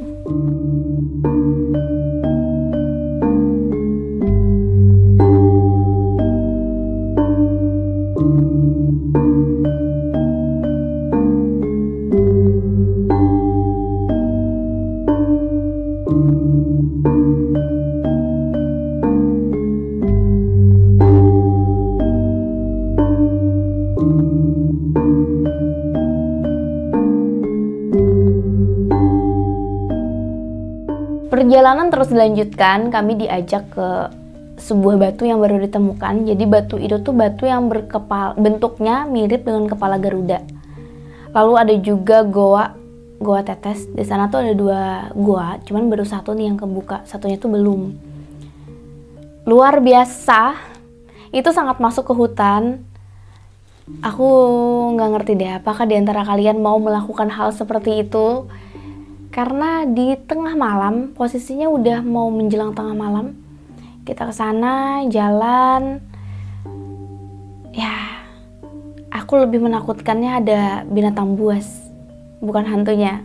Perjalanan terus dilanjutkan, kami diajak ke sebuah batu yang baru ditemukan. Jadi batu itu tuh batu yang berkepala, bentuknya mirip dengan kepala Garuda. Lalu ada juga goa, goa tetes. Di sana tuh ada dua goa, cuman baru satu nih yang kebuka, satunya tuh belum. Luar biasa, itu sangat masuk ke hutan. Aku nggak ngerti deh, apakah di antara kalian mau melakukan hal seperti itu? Karena di tengah malam, posisinya udah mau menjelang tengah malam, kita ke sana jalan. Ya, aku lebih menakutkannya ada binatang buas, bukan hantunya.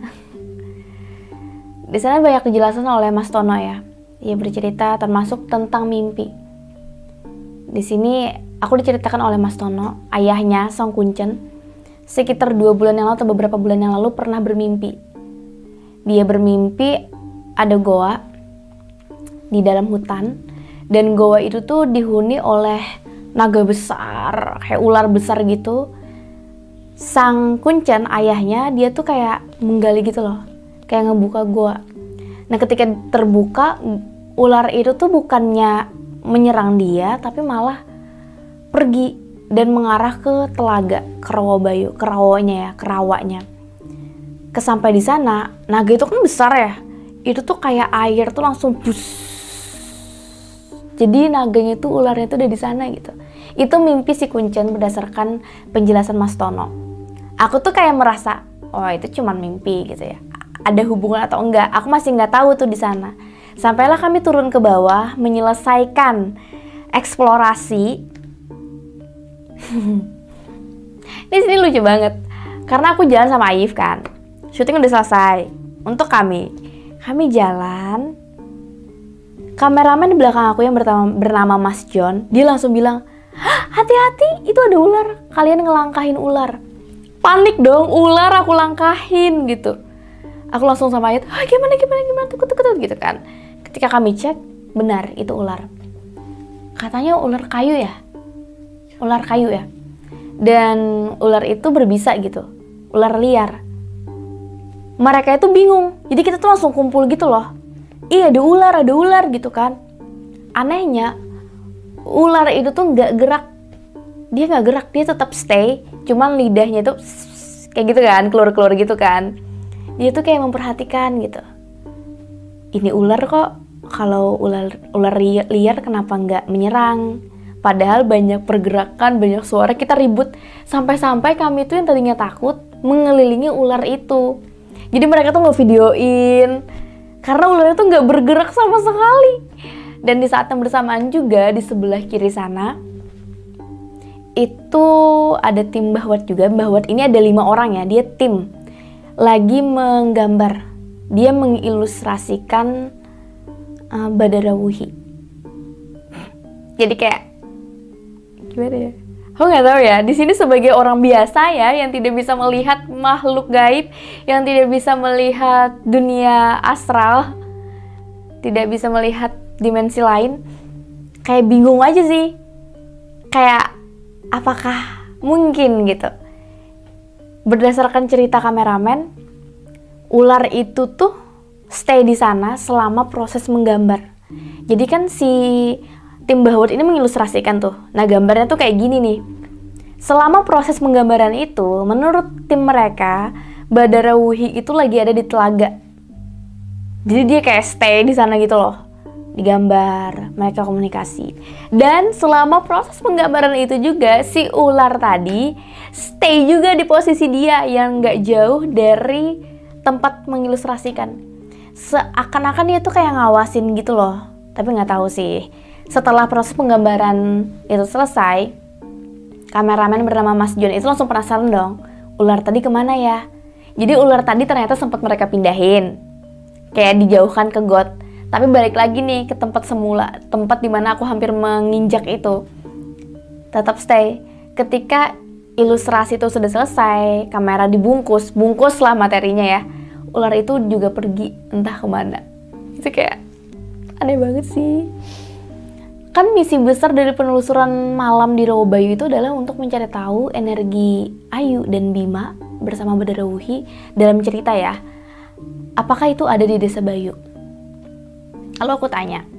Di sana banyak dijelasin oleh Mas Tono ya. Ia bercerita termasuk tentang mimpi. Di sini aku diceritakan oleh Mas Tono, ayahnya Song Kuncen, sekitar dua bulan yang lalu atau beberapa bulan yang lalu pernah bermimpi. Dia bermimpi ada goa di dalam hutan, dan goa itu tuh dihuni oleh naga besar, kayak ular besar gitu. Sang Kuncen, ayahnya, dia tuh kayak menggali gitu loh, kayak ngebuka goa. Nah ketika terbuka, ular itu tuh bukannya menyerang dia, tapi malah pergi dan mengarah ke telaga, ke Rawabayu, ke rawanya ya, ke rawanya. Kesampai di sana, naga itu kan besar ya, itu tuh kayak air tuh langsung bus. Jadi naganya tuh, ularnya tuh udah di sana gitu. Itu mimpi si Kuncen berdasarkan penjelasan Mas Tono. Aku tuh kayak merasa, oh itu cuma mimpi gitu ya. Ada hubungan atau enggak? Aku masih nggak tahu tuh di sana. Sampailah kami turun ke bawah menyelesaikan eksplorasi. Di sini lucu banget, karena aku jalan sama Aif kan. Syuting udah selesai. Untuk kami, kami jalan. Kameramen di belakang aku yang bernama, bernama Mas John, dia langsung bilang, hati-hati, itu ada ular. Kalian ngelangkahin ular. Panik dong, ular aku langkahin gitu. Aku langsung sama Ayat, ah, gimana gimana gimana tukut tukut gitu kan. Ketika kami cek, benar itu ular. Katanya ular kayu ya, ular kayu ya. Dan ular itu berbisa gitu, ular liar. Mereka itu bingung, jadi kita tuh langsung kumpul gitu loh. Iya ada ular, ada ular gitu kan. Anehnya, ular itu tuh nggak gerak. Dia nggak gerak, dia tetap stay. Cuman lidahnya tuh kayak gitu kan, keluar-keluar gitu kan. Dia tuh kayak memperhatikan gitu. Ini ular kok kalau ular ular liar kenapa nggak menyerang? Padahal banyak pergerakan, banyak suara, kita ribut. Sampai-sampai kami tuh yang tadinya takut mengelilingi ular itu. Jadi mereka tuh ngevideoin, karena ularnya tuh nggak bergerak sama sekali. Dan di saat yang bersamaan juga di sebelah kiri sana, itu ada tim Bahwat juga. Bahwat ini ada lima orang ya, dia tim. Lagi menggambar. Dia mengilustrasikan uh, Badarawuhi. Jadi kayak gimana ya? Aku nggak tahu ya. Di sini sebagai orang biasa ya, yang tidak bisa melihat makhluk gaib, yang tidak bisa melihat dunia astral, tidak bisa melihat dimensi lain, kayak bingung aja sih. Kayak apakah mungkin gitu? Berdasarkan cerita kameramen, ular itu tuh stay di sana selama proses menggambar. Jadi kan si tim Bahwat ini mengilustrasikan tuh. Nah, gambarnya tuh kayak gini nih. Selama proses penggambaran itu, menurut tim mereka, Badarawuhi itu lagi ada di telaga. Jadi dia kayak stay di sana gitu loh. Digambar, mereka komunikasi. Dan selama proses penggambaran itu juga, si ular tadi stay juga di posisi dia yang nggak jauh dari tempat mengilustrasikan. Seakan-akan dia tuh kayak ngawasin gitu loh. Tapi nggak tahu sih. Setelah proses penggambaran itu selesai, kameramen bernama Mas John itu langsung penasaran dong, ular tadi kemana ya? Jadi ular tadi ternyata sempat mereka pindahin, kayak dijauhkan ke got, tapi balik lagi nih ke tempat semula, tempat dimana aku hampir menginjak itu. Tetap stay. Ketika ilustrasi itu sudah selesai, kamera dibungkus, bungkuslah materinya ya, ular itu juga pergi entah kemana. Itu kayak aneh banget sih. Kan misi besar dari penelusuran malam di Rawabayu itu adalah untuk mencari tahu energi Ayu dan Bima bersama Badarawuhi dalam cerita ya. Apakah itu ada di Desa Bayu? Lalu aku tanya,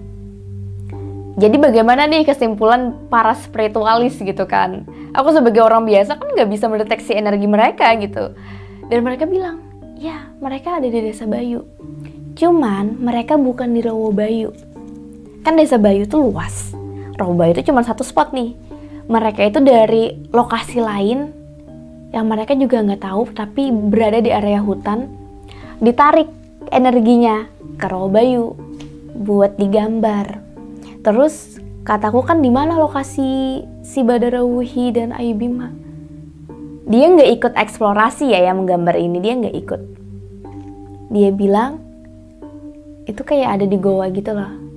jadi bagaimana nih kesimpulan para spiritualis gitu kan? Aku sebagai orang biasa kan nggak bisa mendeteksi energi mereka gitu. Dan mereka bilang, ya mereka ada di Desa Bayu. Cuman mereka bukan di Rawabayu. Kan Desa Bayu tuh luas, Rawabayu itu cuma satu spot nih. Mereka itu dari lokasi lain yang mereka juga nggak tahu, tapi berada di area hutan, ditarik energinya ke Rawabayu buat digambar. Terus kataku kan di mana lokasi si Badarawuhi dan Ayu Bima? Dia nggak ikut eksplorasi ya yang menggambar ini, dia nggak ikut. Dia bilang itu kayak ada di goa gitu loh.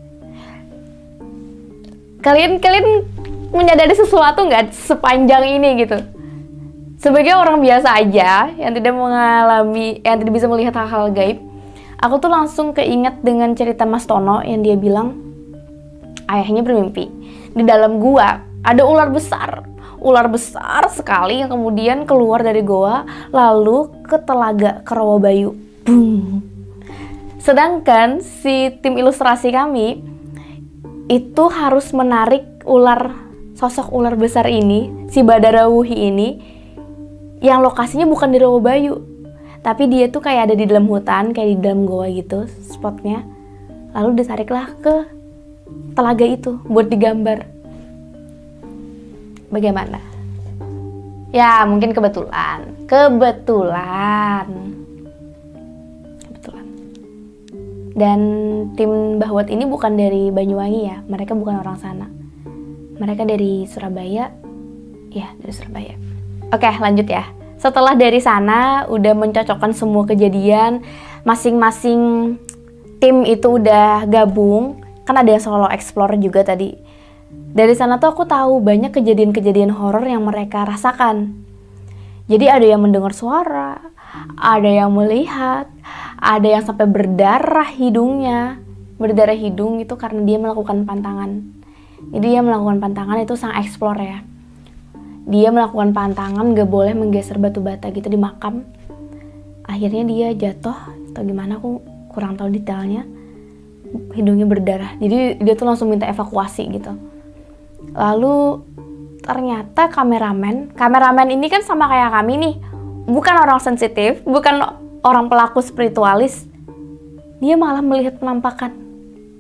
Kalian kalian menyadari sesuatu nggak sepanjang ini gitu? Sebagai orang biasa aja yang tidak mengalami, yang tidak bisa melihat hal-hal gaib, aku tuh langsung keinget dengan cerita Mas Tono yang dia bilang ayahnya bermimpi di dalam gua ada ular besar, ular besar sekali yang kemudian keluar dari goa lalu ke telaga ke Rawabayu. Boom. Sedangkan si tim ilustrasi kami itu harus menarik ular, sosok ular besar ini, si Badarawuhi ini, yang lokasinya bukan di Rawabayu, tapi dia tuh kayak ada di dalam hutan, kayak di dalam goa gitu spotnya. Lalu ditariklah ke telaga itu buat digambar. Bagaimana? Ya mungkin kebetulan, kebetulan, kebetulan. Dan tim Bahwat ini bukan dari Banyuwangi ya, mereka bukan orang sana. Mereka dari Surabaya, ya dari Surabaya. Oke lanjut ya. Setelah dari sana udah mencocokkan semua kejadian, masing-masing tim itu udah gabung. Kan ada yang solo explore juga tadi. Dari sana tuh aku tahu banyak kejadian-kejadian horor yang mereka rasakan. Jadi ada yang mendengar suara, ada yang melihat, ada yang sampai berdarah hidungnya. Berdarah hidung itu karena dia melakukan pantangan. Jadi dia melakukan pantangan itu sang explore ya. Dia melakukan pantangan gak boleh menggeser batu bata gitu di makam. Akhirnya dia jatuh atau gimana aku kurang tahu detailnya. Hidungnya berdarah. Jadi dia tuh langsung minta evakuasi gitu. Lalu ternyata kameramen, kameramen ini kan sama kayak kami nih. Bukan orang sensitif, bukan orang pelaku spiritualis. Dia malah melihat penampakan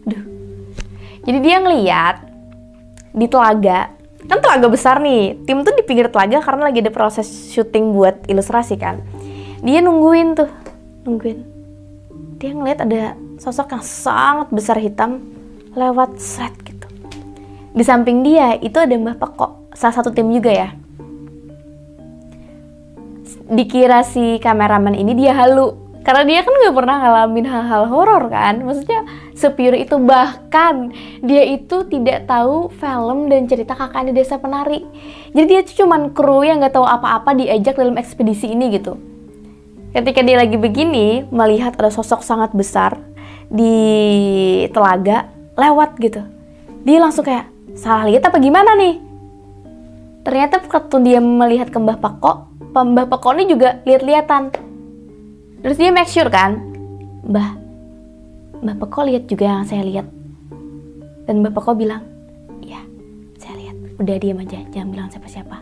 Jadi dia ngeliat di telaga, kan telaga besar nih, tim tuh di pinggir telaga karena lagi ada proses syuting buat ilustrasi kan. Dia nungguin tuh, nungguin. Dia ngeliat ada sosok yang sangat besar hitam lewat seret gitu. Di samping dia itu ada Mbah Peko, salah satu tim juga ya. Dikira si kameramen ini dia halu, karena dia kan nggak pernah ngalamin hal-hal horor kan, maksudnya se-pure itu. Bahkan dia itu tidak tahu film dan cerita K K N di Desa Penari. Jadi dia tuh cuman kru yang nggak tahu apa-apa diajak dalam ekspedisi ini gitu. Ketika dia lagi begini melihat ada sosok sangat besar di telaga lewat gitu, dia langsung kayak salah lihat apa gimana nih. Ternyata waktu dia melihat ke Mbah Peko, Mbah Peko ini juga lihat-lihatan. Terus dia make sure kan, Mbah, Mbah Peko lihat juga yang saya lihat. Dan Mbah Peko bilang, iya, saya lihat. Udah diam aja, jangan bilang siapa-siapa.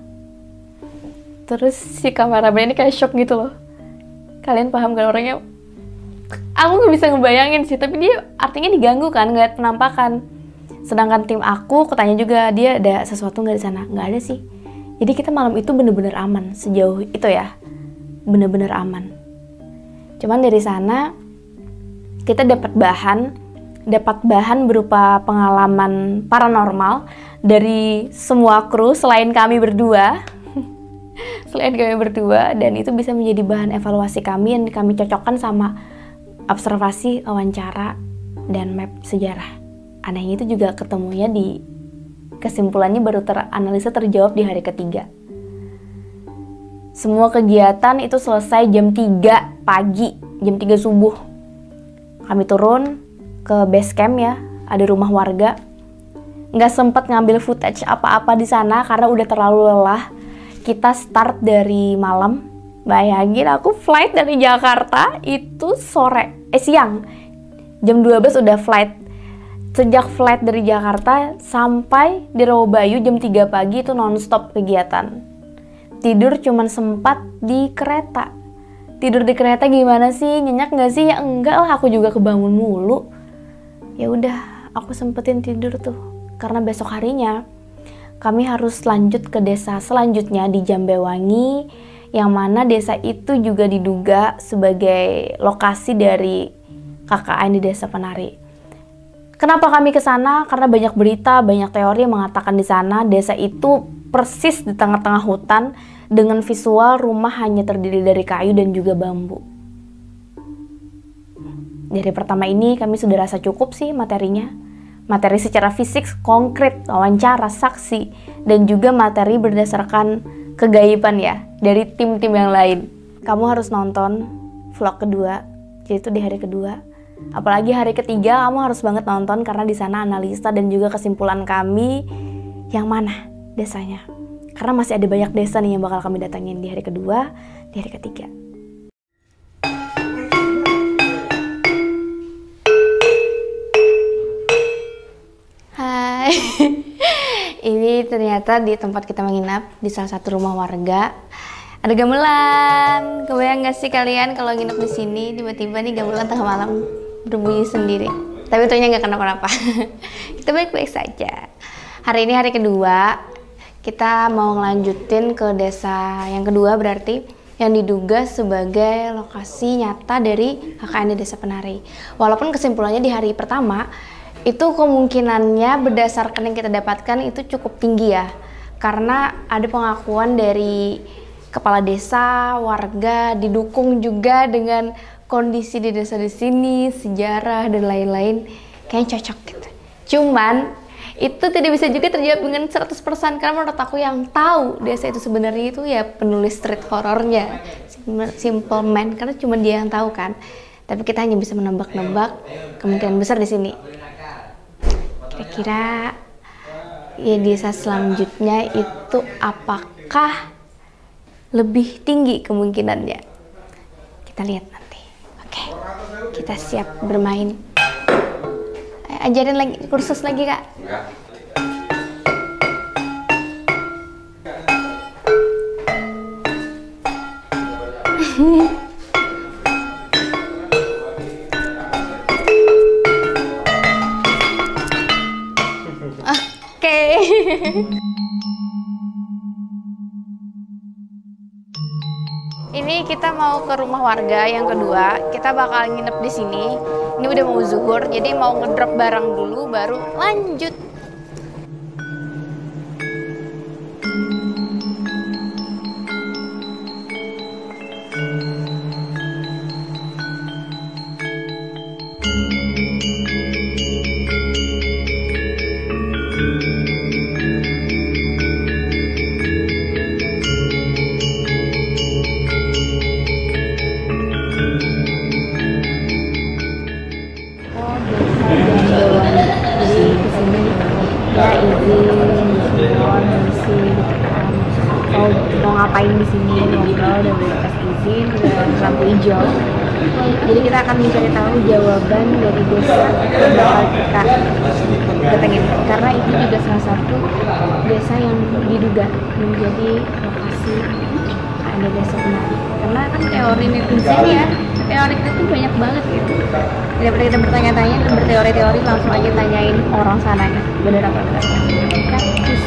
Terus si kameramen ini kayak shock gitu loh. Kalian paham kan orangnya? Aku gak bisa ngebayangin sih, tapi dia artinya diganggu kan, ngeliat penampakan. Sedangkan tim aku, kutanya juga dia ada sesuatu nggak di sana? Nggak ada sih. Jadi kita malam itu bener-bener aman sejauh itu ya, bener-bener aman. Cuman dari sana kita dapat bahan, dapat bahan berupa pengalaman paranormal dari semua kru selain kami berdua, selain kami berdua, dan itu bisa menjadi bahan evaluasi kami yang kami cocokkan sama observasi, wawancara, dan map sejarah. Anehnya itu juga ketemunya di kesimpulannya baru teranalisa terjawab di hari ketiga. Semua kegiatan itu selesai jam tiga pagi, jam tiga subuh. Kami turun ke base camp ya, ada rumah warga. Nggak sempet ngambil footage apa-apa di sana karena udah terlalu lelah. Kita start dari malam. Bayangin aku flight dari Jakarta itu sore, eh siang. jam dua belas udah flight. Sejak flight dari Jakarta sampai di Rawabayu jam tiga pagi itu nonstop kegiatan. Tidur cuman sempat di kereta. Tidur di kereta gimana sih? Nyenyak nggak sih? Ya enggak lah, aku juga kebangun mulu. Ya udah, aku sempetin tidur tuh. Karena besok harinya kami harus lanjut ke desa selanjutnya di Jambewangi, yang mana desa itu juga diduga sebagai lokasi dari K K N di Desa Penari. Kenapa kami ke sana? Karena banyak berita, banyak teori yang mengatakan di sana desa itu persis di tengah-tengah hutan dengan visual rumah hanya terdiri dari kayu dan juga bambu. Dari pertama ini kami sudah rasa cukup sih materinya. Materi secara fisik, konkret, wawancara, saksi, dan juga materi berdasarkan kegaiban ya dari tim-tim yang lain. Kamu harus nonton vlog kedua, jadi itu di hari kedua. Apalagi hari ketiga kamu harus banget nonton karena di sana analisa dan juga kesimpulan kami yang mana desanya. Karena masih ada banyak desa nih yang bakal kami datangin di hari kedua, di hari ketiga. Hai. Ini ternyata di tempat kita menginap di salah satu rumah warga. Ada gamelan. Kebayang gak sih kalian kalau nginep di sini tiba-tiba nih gamelan tengah malam berbunyi sendiri. Tapi untungnya nggak kenapa-napa. Kita baik-baik saja. Hari ini hari kedua, kita mau ngelanjutin ke desa yang kedua berarti yang diduga sebagai lokasi nyata dari K K N di Desa Penari. Walaupun kesimpulannya di hari pertama itu kemungkinannya berdasarkan yang kita dapatkan itu cukup tinggi ya, karena ada pengakuan dari kepala desa, warga, didukung juga dengan kondisi di desa di sini, sejarah dan lain-lain, kayaknya cocok gitu. Cuman itu tidak bisa juga terjawab dengan seratus persen karena menurut aku yang tahu desa itu sebenarnya itu ya penulis street horornya, Simple Man, karena cuma dia yang tahu kan. Tapi kita hanya bisa menebak-nebak kemungkinan besar di sini. Kira-kira ya desa selanjutnya itu apakah lebih tinggi kemungkinannya? Kita lihat nanti. Oke, kita siap bermain. Ajarin lagi, kursus lagi kak. Ini kita mau ke rumah warga yang kedua. Kita bakal nginep di sini. Ini udah mau zuhur, jadi mau ngedrop barang dulu baru lanjut. Mau mau ngapain di sini, ngobrol, udah bebas izin, udah lampu hijau. Jadi kita akan mencari tahu jawaban dari desa yang bakal kita datengin, karena itu juga salah satu desa yang diduga menjadi lokasi ada desa penari. Karena kan teori netizen ya, teori itu tuh banyak banget gitu. Daripada kita bertanya-tanya dan berteori-teori, langsung aja tanyain orang sananya bener apa enggak. Praktis.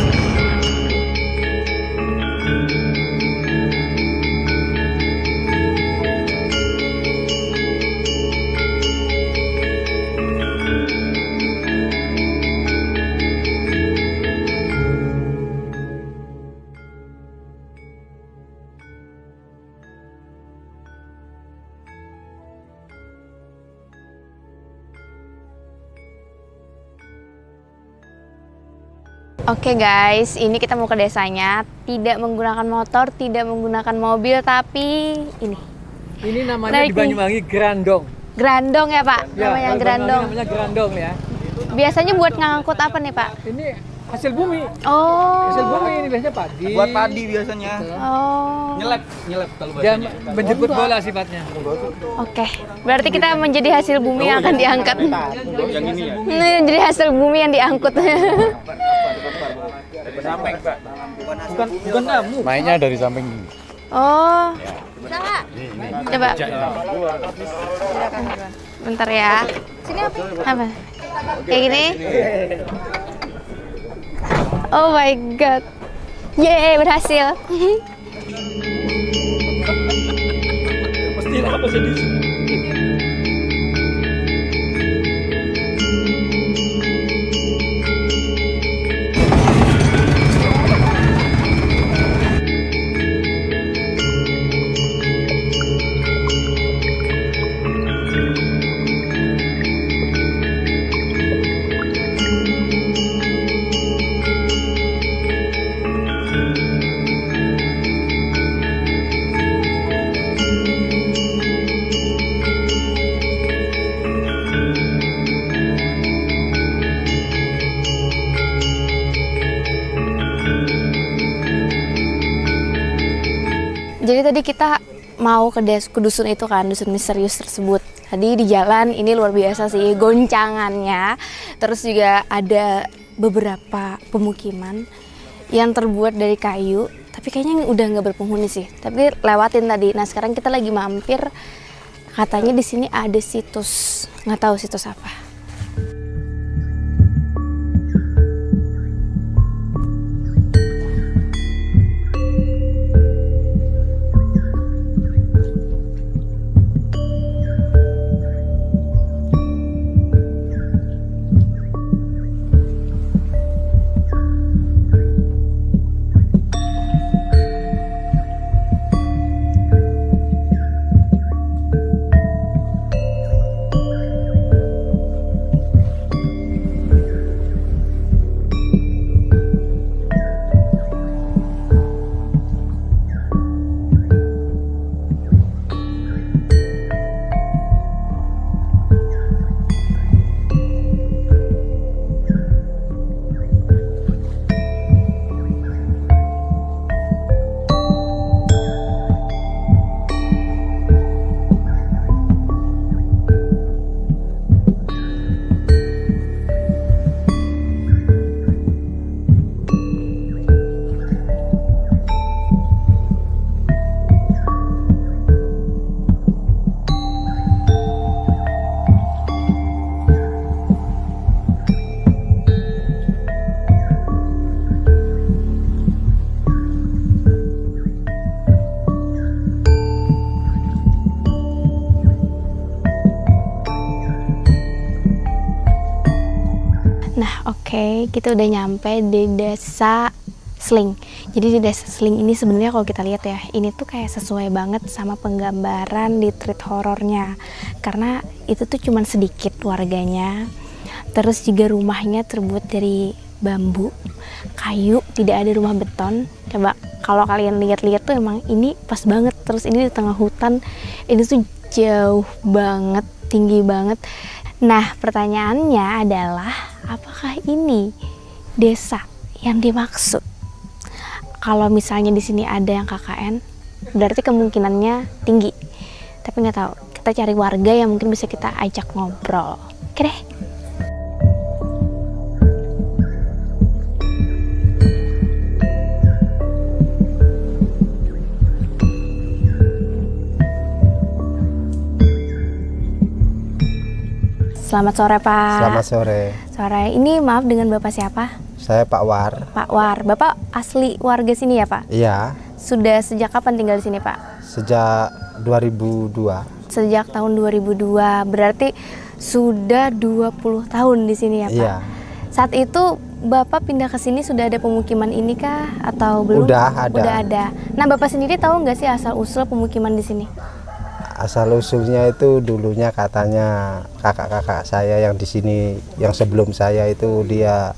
Oke guys, ini kita mau ke desanya. Tidak menggunakan motor, tidak menggunakan mobil, tapi ini. Ini namanya di Banyuwangi Grandong. Grandong ya Pak? Ya, namanya Grandong. Namanya Grandong ya. Biasanya buat ngangkut apa nih Pak? Ini hasil bumi. Oh. Hasil bumi ini biasanya padi. Buat padi biasanya. Oh. Nyelep, nyelep kalau Jam bahasanya. menjemput bola sifatnya. Oke, berarti kita menjadi hasil bumi yang akan diangkat. Yang ini ya. Menjadi hasil bumi yang diangkut. Samping, Pak. Bukan bukan kamu. Mainnya dari samping. Oh. Bisa. Coba. Bentar ya. Sini apa? Apa? Kayak gini. Oh my god. Yeay, berhasil. Pasti apa sih di sini? Jadi tadi kita mau ke, des, ke dusun itu kan, dusun misterius tersebut. Tadi di jalan ini luar biasa sih goncangannya. Terus juga ada beberapa pemukiman yang terbuat dari kayu. Tapi kayaknya udah nggak berpenghuni sih. Tapi lewatin tadi. Nah sekarang kita lagi mampir. Katanya di sini ada situs, nggak tahu situs apa. Oke, kita udah nyampe di desa Sling. Jadi di desa Sling ini sebenarnya kalau kita lihat ya, ini tuh kayak sesuai banget sama penggambaran di treat horornya. Karena itu tuh cuman sedikit warganya. Terus juga rumahnya terbuat dari bambu, kayu, tidak ada rumah beton. Coba kalau kalian lihat-lihat tuh emang ini pas banget. Terus ini di tengah hutan, ini tuh jauh banget, tinggi banget. Nah, pertanyaannya adalah apakah ini desa yang dimaksud? Kalau misalnya di sini ada yang K K N, berarti kemungkinannya tinggi. Tapi nggak tahu. Kita cari warga yang mungkin bisa kita ajak ngobrol. Oke deh. Selamat sore, Pak. Selamat sore. Sore. Ini maaf, dengan Bapak siapa? Saya Pak War. Pak War. Bapak asli warga sini ya, Pak? Iya. Sudah sejak kapan tinggal di sini, Pak? Sejak dua ribu dua. Sejak tahun dua ribu dua. Berarti sudah dua puluh tahun di sini ya, Pak? Iya. Saat itu Bapak pindah ke sini sudah ada pemukiman ini kah atau belum? Udah ada. Udah ada. Nah, Bapak sendiri tahu nggak sih asal-usul pemukiman di sini? Asal usulnya itu dulunya katanya kakak-kakak saya yang di sini, yang sebelum saya itu dia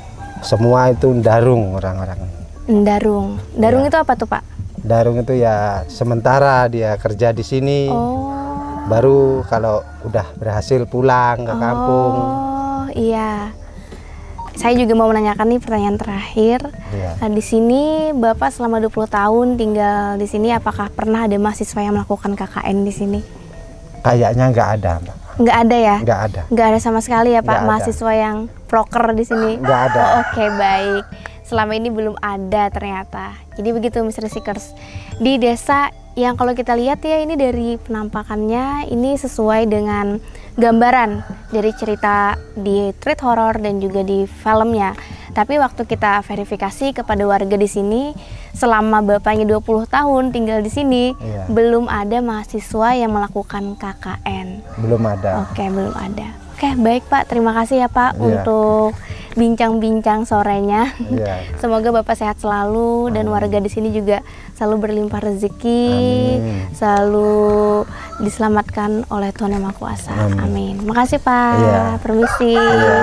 semua itu ndarung orang-orang. Ndarung. Ndarung Ya. itu apa tuh, Pak? Darung itu ya sementara dia kerja di sini. Oh. Baru kalau udah berhasil pulang ke kampung. Oh, iya. Saya juga mau menanyakan nih pertanyaan terakhir. Iya. Nah, di sini Bapak selama dua puluh tahun tinggal di sini, apakah pernah ada mahasiswa yang melakukan K K N di sini? Kayaknya nggak ada, Mbak. Nggak ada ya? Nggak ada. Nggak ada sama sekali ya, Pak, Nggak ada. mahasiswa yang proker di sini? Nggak ada. Oh, oke, baik. Selama ini belum ada ternyata. Jadi begitu, mister Seekers. Di desa yang kalau kita lihat ya, ini dari penampakannya ini sesuai dengan gambaran dari cerita di treat horror dan juga di filmnya. Tapi waktu kita verifikasi kepada warga di sini, selama bapaknya dua puluh tahun tinggal di sini, Iya. belum ada mahasiswa yang melakukan K K N. Belum ada. Oke, belum ada. Oke, baik Pak. Terima kasih ya Pak Iya. untuk bincang-bincang sorenya. Iya. Semoga Bapak sehat selalu dan warga di sini juga selalu berlimpah rezeki, Amin. selalu diselamatkan oleh Tuhan Yang Maha Kuasa. Amin. Amin. Makasih Pak. Iya. Permisi. Iya.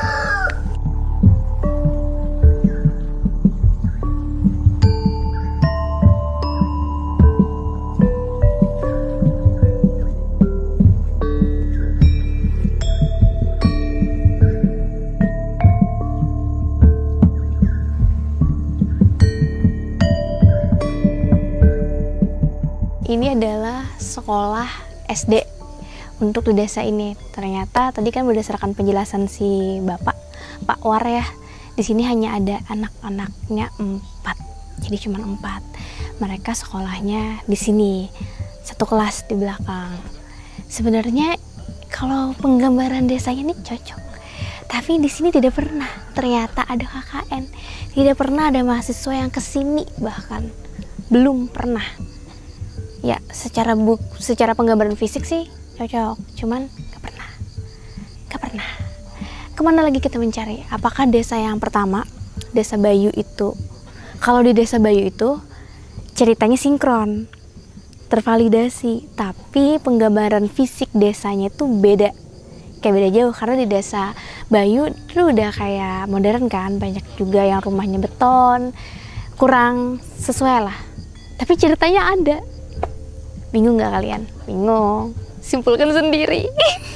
Ini adalah sekolah S D untuk di desa ini. Ternyata tadi kan berdasarkan penjelasan si Bapak, Pak War ya, di sini hanya ada anak-anaknya empat. Jadi cuma empat. Mereka sekolahnya di sini, satu kelas di belakang. Sebenarnya kalau penggambaran desanya ini cocok. Tapi di sini tidak pernah ternyata ada K K N. Tidak pernah ada mahasiswa yang kesini, bahkan belum pernah. Ya, secara buk, secara penggambaran fisik sih cocok, cuman gak pernah, gak pernah. Kemana lagi kita mencari? Apakah desa yang pertama, desa Bayu itu, kalau di desa Bayu itu ceritanya sinkron, tervalidasi, tapi penggambaran fisik desanya itu beda, kayak beda jauh. Karena di desa Bayu itu udah kayak modern kan, banyak juga yang rumahnya beton, kurang sesuai lah. Tapi ceritanya ada. Bingung nggak kalian? Bingung? Simpulkan sendiri.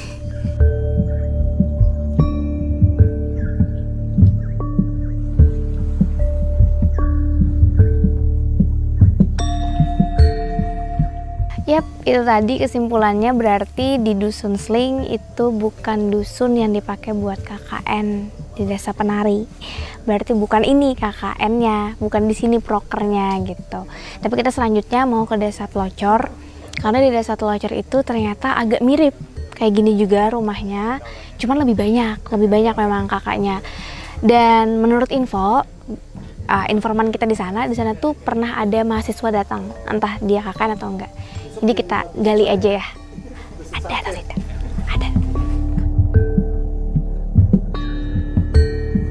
Yap, itu tadi kesimpulannya. Berarti di Dusun Sling itu bukan dusun yang dipakai buat K K N di Desa Penari. Berarti bukan ini K K N-nya, bukan di sini prokernya gitu. Tapi kita selanjutnya mau ke Desa Telocor. Karena di Desa Telocor itu ternyata agak mirip kayak gini juga rumahnya, cuman lebih banyak, lebih banyak memang kakaknya. Dan menurut info, uh, informan kita di sana, di sana tuh pernah ada mahasiswa datang, entah dia K K N atau enggak. Jadi kita gali aja ya. Ada atau tidak? Ada.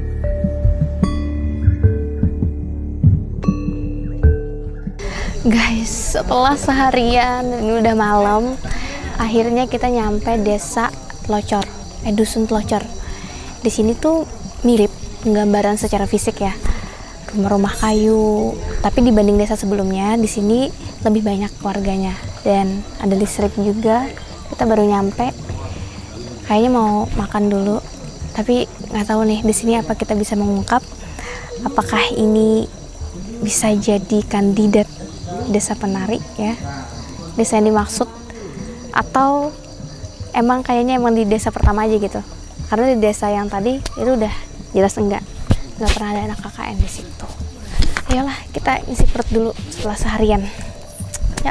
Guys, setelah seharian ini udah malam, akhirnya kita nyampe desa Tlocor, eh dusun Tlocor. Di sini tuh mirip penggambaran secara fisik ya, rumah-rumah kayu. Tapi dibanding desa sebelumnya, di sini lebih banyak warganya dan ada listrik juga. Kita baru nyampe, kayaknya mau makan dulu. Tapi nggak tahu nih di sini apa kita bisa mengungkap apakah ini bisa jadi kandidat desa penari ya, desa yang dimaksud, atau emang kayaknya emang di desa pertama aja gitu, karena di desa yang tadi itu udah jelas enggak nggak pernah ada anak K K N di situ. Ayolah kita isi perut dulu setelah seharian ya.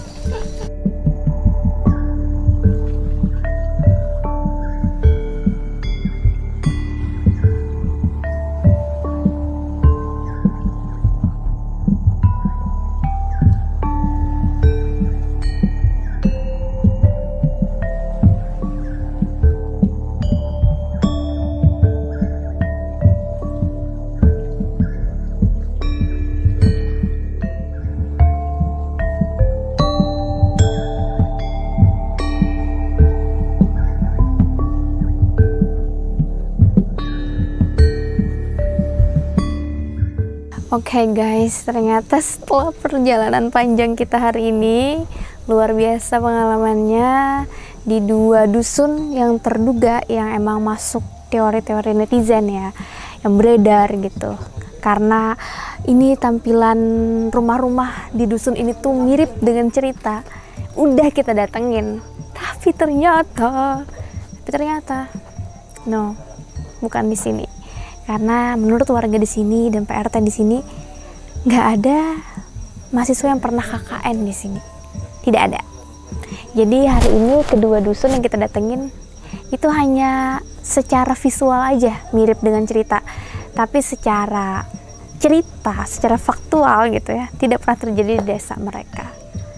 Oke okay guys, ternyata setelah perjalanan panjang kita hari ini, luar biasa pengalamannya di dua dusun yang terduga yang emang masuk teori-teori netizen ya, yang beredar gitu. Karena ini tampilan rumah-rumah di dusun ini tuh mirip dengan cerita, udah kita datengin, tapi ternyata, tapi ternyata, no, bukan di sini. Karena menurut warga di sini dan P R T di sini nggak ada mahasiswa yang pernah K K N di sini, tidak ada. Jadi hari ini kedua dusun yang kita datengin itu hanya secara visual aja mirip dengan cerita, tapi secara cerita, secara faktual gitu ya, tidak pernah terjadi di desa mereka.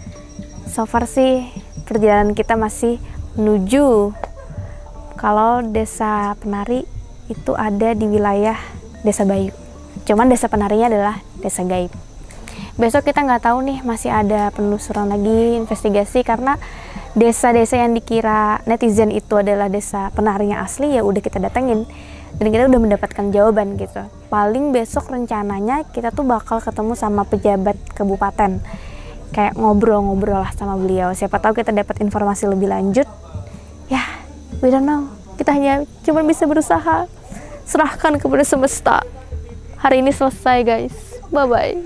So far sih perjalanan kita masih menuju kalau desa penari itu ada di wilayah Desa Bayu. Cuman desa penarinya adalah desa gaib. Besok kita nggak tahu nih, masih ada penelusuran lagi, investigasi, karena desa-desa yang dikira netizen itu adalah desa penarinya asli ya udah kita datengin dan kita udah mendapatkan jawaban gitu. Paling besok rencananya kita tuh bakal ketemu sama pejabat kabupaten, kayak ngobrol-ngobrol lah sama beliau. Siapa tahu kita dapat informasi lebih lanjut. Ya, we don't know. Kita hanya cuma bisa berusaha, serahkan kepada semesta. Hari ini selesai guys, bye bye.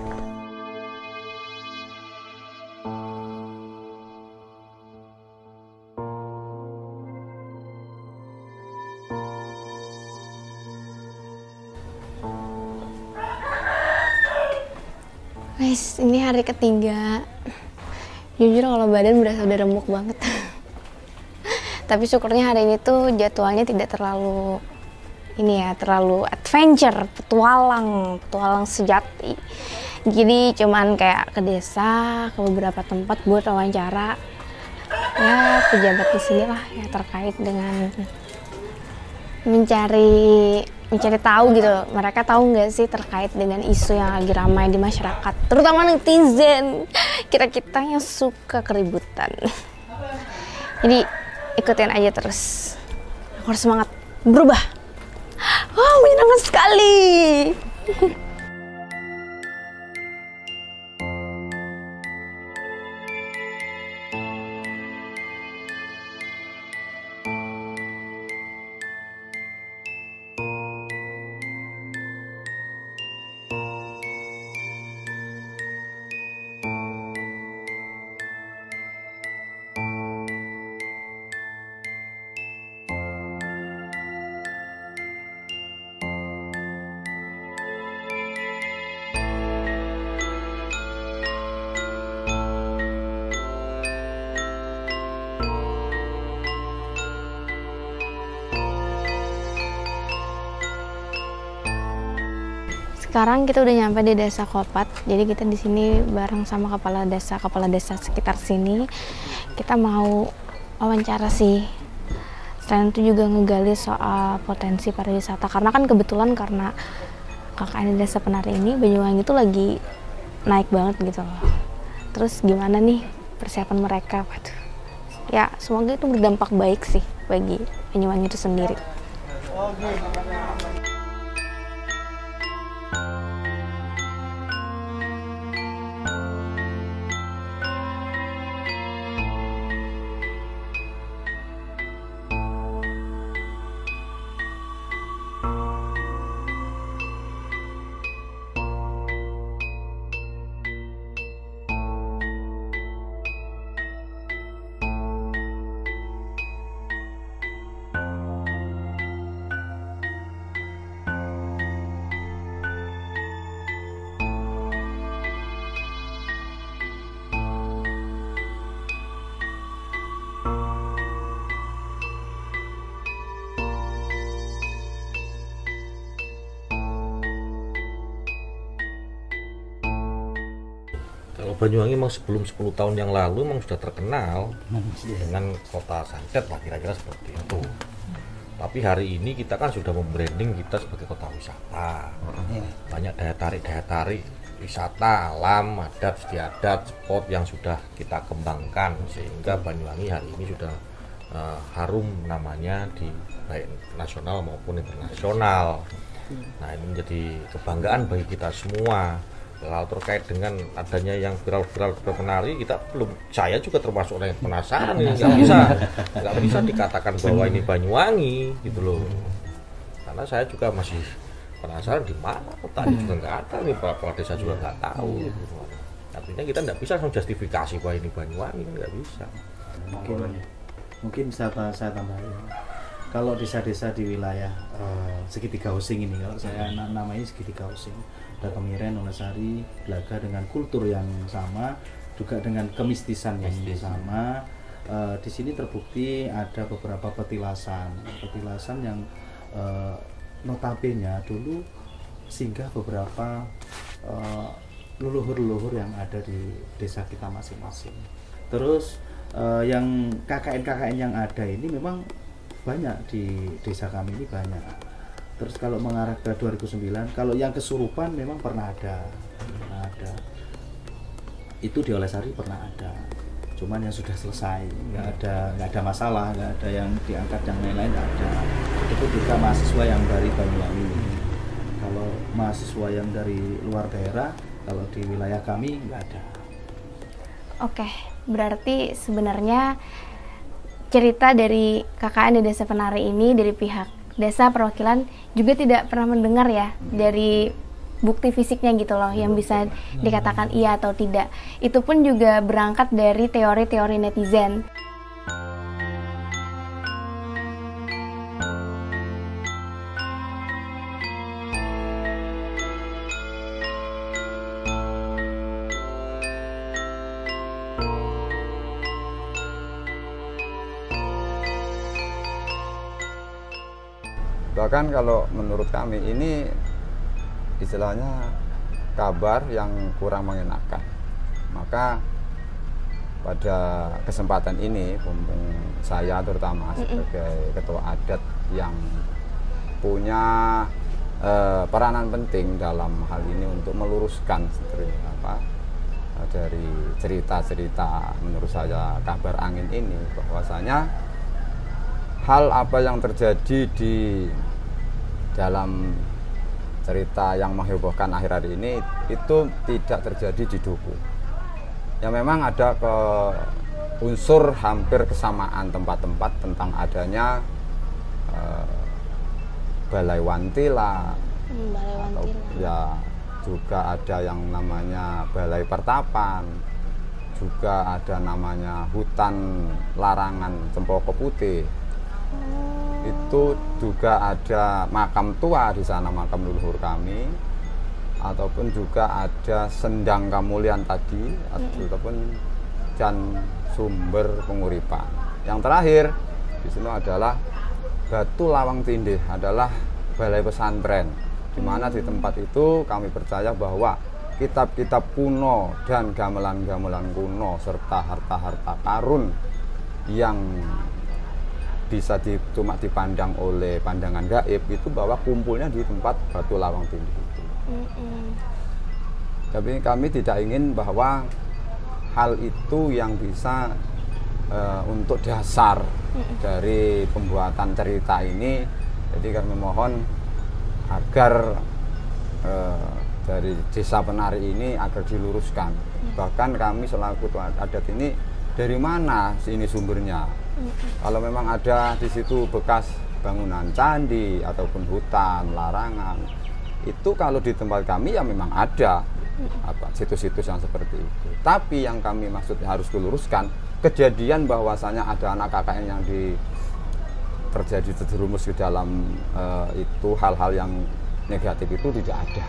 Guys, ini hari ketiga. Jujur kalau badan berasa udah remuk banget. Tapi syukurnya hari ini tuh jadwalnya tidak terlalu ini ya, terlalu adventure, petualang, petualang sejati. Jadi cuman kayak ke desa, ke beberapa tempat buat wawancara. Ya pejabat di sini lah ya terkait dengan mencari mencari tahu gitu. Mereka tahu nggak sih terkait dengan isu yang lagi ramai di masyarakat, terutama netizen. Kita-kita yang suka keributan. Jadi ikutin aja terus. Aku harus semangat berubah. Wow, menyenangkan sekali. Sekarang kita udah nyampe di Desa Kopat. Jadi kita di sini bareng sama kepala desa, kepala desa sekitar sini. Kita mau wawancara sih. Selain itu juga ngegali soal potensi pariwisata. Karena kan kebetulan karena K K N Desa Penari ini Banyuwangi itu lagi naik banget gitu loh. terus gimana nih persiapan mereka? Waduh. Ya semoga itu berdampak baik sih bagi Banyuwangi itu sendiri. Kalau Banyuwangi memang sebelum sepuluh tahun yang lalu memang sudah terkenal dengan kota santet lah, kira-kira seperti itu. Tapi hari ini kita kan sudah membranding kita sebagai kota wisata. Banyak daya tarik daya tarik wisata alam, adat, istiadat, spot yang sudah kita kembangkan sehingga Banyuwangi hari ini sudah uh, harum namanya di baik nasional maupun internasional. Nah, ini menjadi kebanggaan bagi kita semua. Kalau terkait dengan adanya yang viral-viral penari, kita belum, saya juga termasuk orang yang penasaran ini, nggak bisa, nggak bisa dikatakan bahwa ini Banyuwangi gitu loh, karena saya juga masih penasaran di mana tadi juga nggak ada, nih kepala desa juga nggak tahu. Gitu. Artinya kita nggak bisa langsung justifikasi bahwa ini Banyuwangi, nggak bisa. Mungkin, mungkin bisa saya tambahin. Kalau desa-desa di wilayah uh, segitiga Osing ini, kalau saya namanya segitiga Osing, ada Kemiren, Wonosari, Blaga dengan kultur yang sama, juga dengan kemistisan yang sama. Uh, di sini terbukti ada beberapa petilasan, petilasan yang uh, notabene dulu singgah beberapa uh, leluhur-leluhur yang ada di desa kita masing-masing. Terus uh, yang K K N K K N yang ada ini memang banyak di desa kami ini banyak. Terus kalau mengarah ke dua ribu sembilan, kalau yang kesurupan memang pernah ada, pernah ada. Itu di Olesari pernah ada. Cuman yang sudah selesai, nggak ada nggak ada masalah, nggak ada yang diangkat yang lain-lain, nggak ada. Itu juga mahasiswa yang dari Banyuwangi. Kalau mahasiswa yang dari luar daerah, kalau di wilayah kami nggak ada. Oke, berarti sebenarnya cerita dari K K N di Desa Penari ini dari pihak desa perwakilan juga tidak pernah mendengar ya dari bukti fisiknya gitu loh yang bisa dikatakan iya atau tidak. Itu pun juga berangkat dari teori-teori netizen. Bahkan kalau menurut kami ini istilahnya kabar yang kurang mengenakan. Maka pada kesempatan ini saya terutama sebagai ketua adat yang punya eh, peranan penting dalam hal ini untuk meluruskan apa, dari cerita-cerita menurut saya kabar angin ini, bahwasanya hal apa yang terjadi di dalam cerita yang menghebohkan akhir hari ini itu tidak terjadi di Duku. Ya memang ada ke unsur hampir kesamaan tempat-tempat tentang adanya eh, balai wantila, hmm, balai wantila. Atau, ya juga ada yang namanya balai pertapan, juga ada namanya hutan larangan Cempoko Putih. Itu juga ada makam tua di sana, makam leluhur kami, ataupun juga ada Sendang Kamulian tadi, ataupun dan sumber penguripan. Yang terakhir di sini adalah Batu Lawang Tindih, adalah balai pesantren, di mana di tempat itu kami percaya bahwa kitab-kitab kuno dan gamelan-gamelan kuno serta harta-harta karun yang bisa di, cuma dipandang oleh pandangan gaib itu bahwa kumpulnya di tempat Batu Lawang Tindih itu. Mm-hmm. Tapi kami tidak ingin bahwa hal itu yang bisa uh, untuk dasar dari pembuatan cerita ini. Jadi kami mohon agar uh, dari Desa Penari ini agar diluruskan. Bahkan kami selaku adat ini, dari mana ini sumbernya? Kalau memang ada di situ bekas bangunan candi ataupun hutan, larangan, itu kalau di tempat kami ya memang ada apa situs-situs yang seperti itu. Tapi yang kami maksudnya harus diluruskan, kejadian bahwasanya ada anak K K N yang di terjadi terjerumus di dalam uh, itu hal-hal yang negatif itu tidak ada.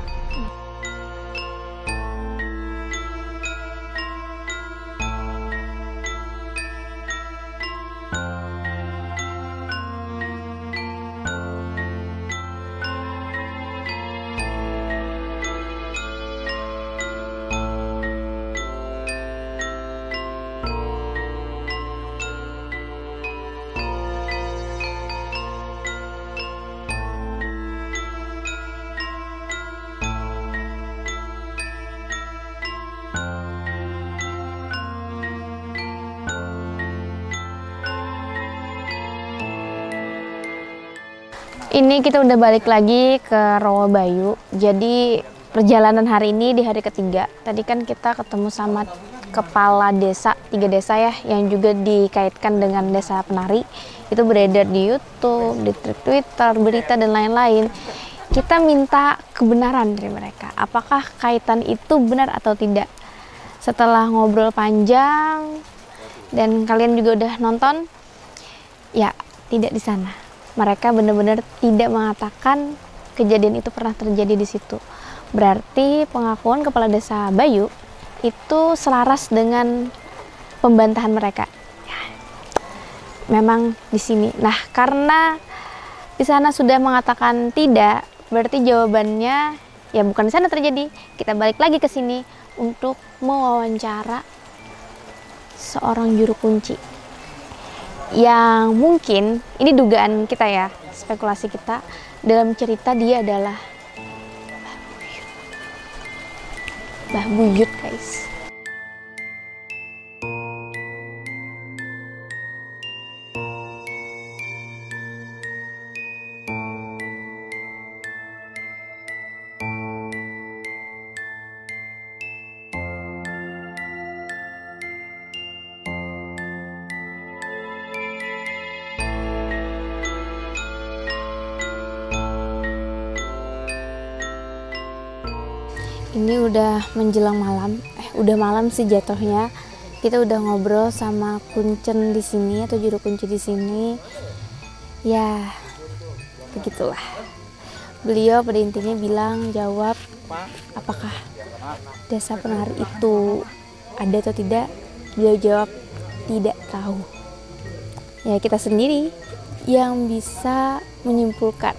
Ini kita udah balik lagi ke Rawabayu. Jadi perjalanan hari ini di hari ketiga. Tadi kan kita ketemu sama kepala desa, tiga desa ya, yang juga dikaitkan dengan Desa Penari. Itu beredar di YouTube, di Twitter, berita dan lain-lain. Kita minta kebenaran dari mereka. Apakah kaitan itu benar atau tidak? Setelah ngobrol panjang dan kalian juga udah nonton, ya tidak di sana. Mereka benar-benar tidak mengatakan kejadian itu pernah terjadi di situ. Berarti pengakuan kepala desa Bayu itu selaras dengan pembantahan mereka. Ya, memang di sini. Nah, karena di sana sudah mengatakan tidak, berarti jawabannya ya bukan di sana terjadi. Kita balik lagi ke sini untuk mewawancara seorang juru kunci. Yang mungkin, ini dugaan kita ya, spekulasi kita, dalam cerita dia adalah Mbah Buyut, guys. Ini udah menjelang malam, eh udah malam sih jatuhnya. Kita udah ngobrol sama kuncen di sini atau juru kunci di sini. Ya, begitulah. Beliau pada intinya bilang, jawab apakah Desa Penari itu ada atau tidak. Beliau jawab tidak tahu. Ya, kita sendiri yang bisa menyimpulkan.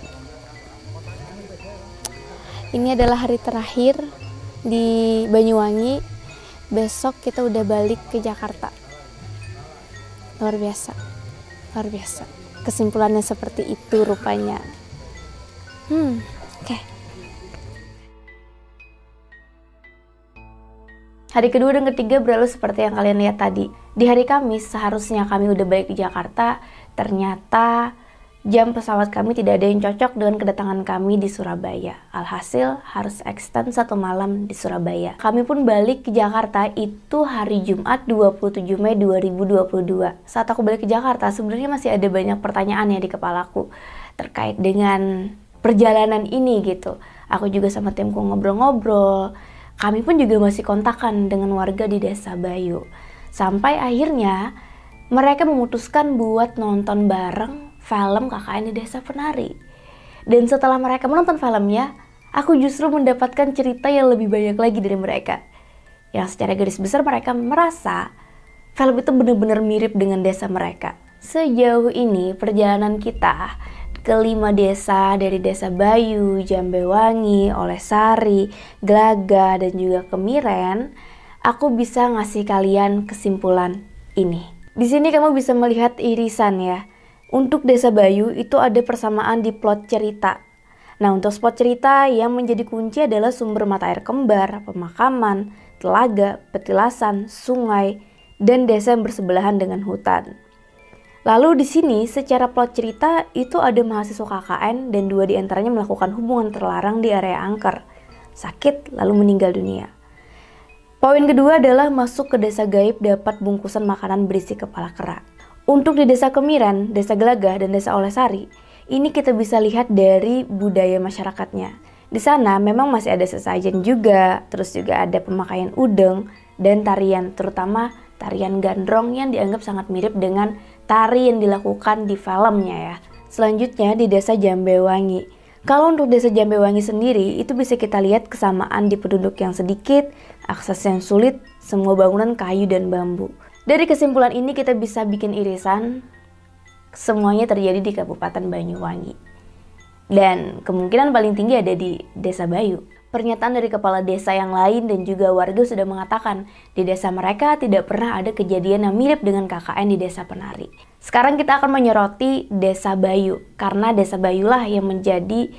Ini adalah hari terakhir di Banyuwangi. Besok kita udah balik ke Jakarta. Luar biasa, luar biasa. Kesimpulannya seperti itu rupanya. Hmm, oke. Okay. Hari kedua dan ketiga berlalu seperti yang kalian lihat tadi. Di hari Kamis seharusnya kami udah balik di Jakarta. Ternyata jam pesawat kami tidak ada yang cocok dengan kedatangan kami di Surabaya. Alhasil harus extend satu malam di Surabaya. Kami pun balik ke Jakarta itu hari Jumat dua puluh tujuh Mei dua ribu dua puluh dua. Saat aku balik ke Jakarta sebenarnya masih ada banyak pertanyaan ya di kepalaku terkait dengan perjalanan ini gitu. Aku juga sama timku ngobrol-ngobrol. Kami pun juga masih kontakan dengan warga di Desa Bayu. Sampai akhirnya mereka memutuskan buat nonton bareng film K K N di Desa Penari. Dan setelah mereka menonton filmnya, aku justru mendapatkan cerita yang lebih banyak lagi dari mereka. Yang secara garis besar mereka merasa film itu benar-benar mirip dengan desa mereka. Sejauh ini perjalanan kita ke lima desa dari Desa Bayu, Jambewangi, Olesari, Glaga, dan juga Kemiren, aku bisa ngasih kalian kesimpulan ini. Di sini kamu bisa melihat irisan ya. Untuk Desa Bayu itu ada persamaan di plot cerita. Nah, untuk spot cerita yang menjadi kunci adalah sumber mata air kembar, pemakaman, telaga, petilasan, sungai, dan desa yang bersebelahan dengan hutan. Lalu di sini secara plot cerita itu ada mahasiswa K K N dan dua diantaranya melakukan hubungan terlarang di area angker, sakit lalu meninggal dunia. Poin kedua adalah masuk ke desa gaib dapat bungkusan makanan berisi kepala kera. Untuk di desa Kemiren, desa Gelagah, dan desa Olesari, ini kita bisa lihat dari budaya masyarakatnya. Di sana memang masih ada sesajen juga, terus juga ada pemakaian udeng dan tarian, terutama tarian gandrong yang dianggap sangat mirip dengan tari yang dilakukan di filmnya ya. Selanjutnya di desa Jambewangi. Kalau untuk desa Jambewangi sendiri, itu bisa kita lihat kesamaan di penduduk yang sedikit, akses yang sulit, semua bangunan kayu dan bambu. Dari kesimpulan ini kita bisa bikin irisan, semuanya terjadi di Kabupaten Banyuwangi. Dan kemungkinan paling tinggi ada di Desa Bayu. Pernyataan dari kepala desa yang lain dan juga warga sudah mengatakan di desa mereka tidak pernah ada kejadian yang mirip dengan K K N di Desa Penari. Sekarang kita akan menyoroti Desa Bayu, karena Desa Bayulah yang menjadi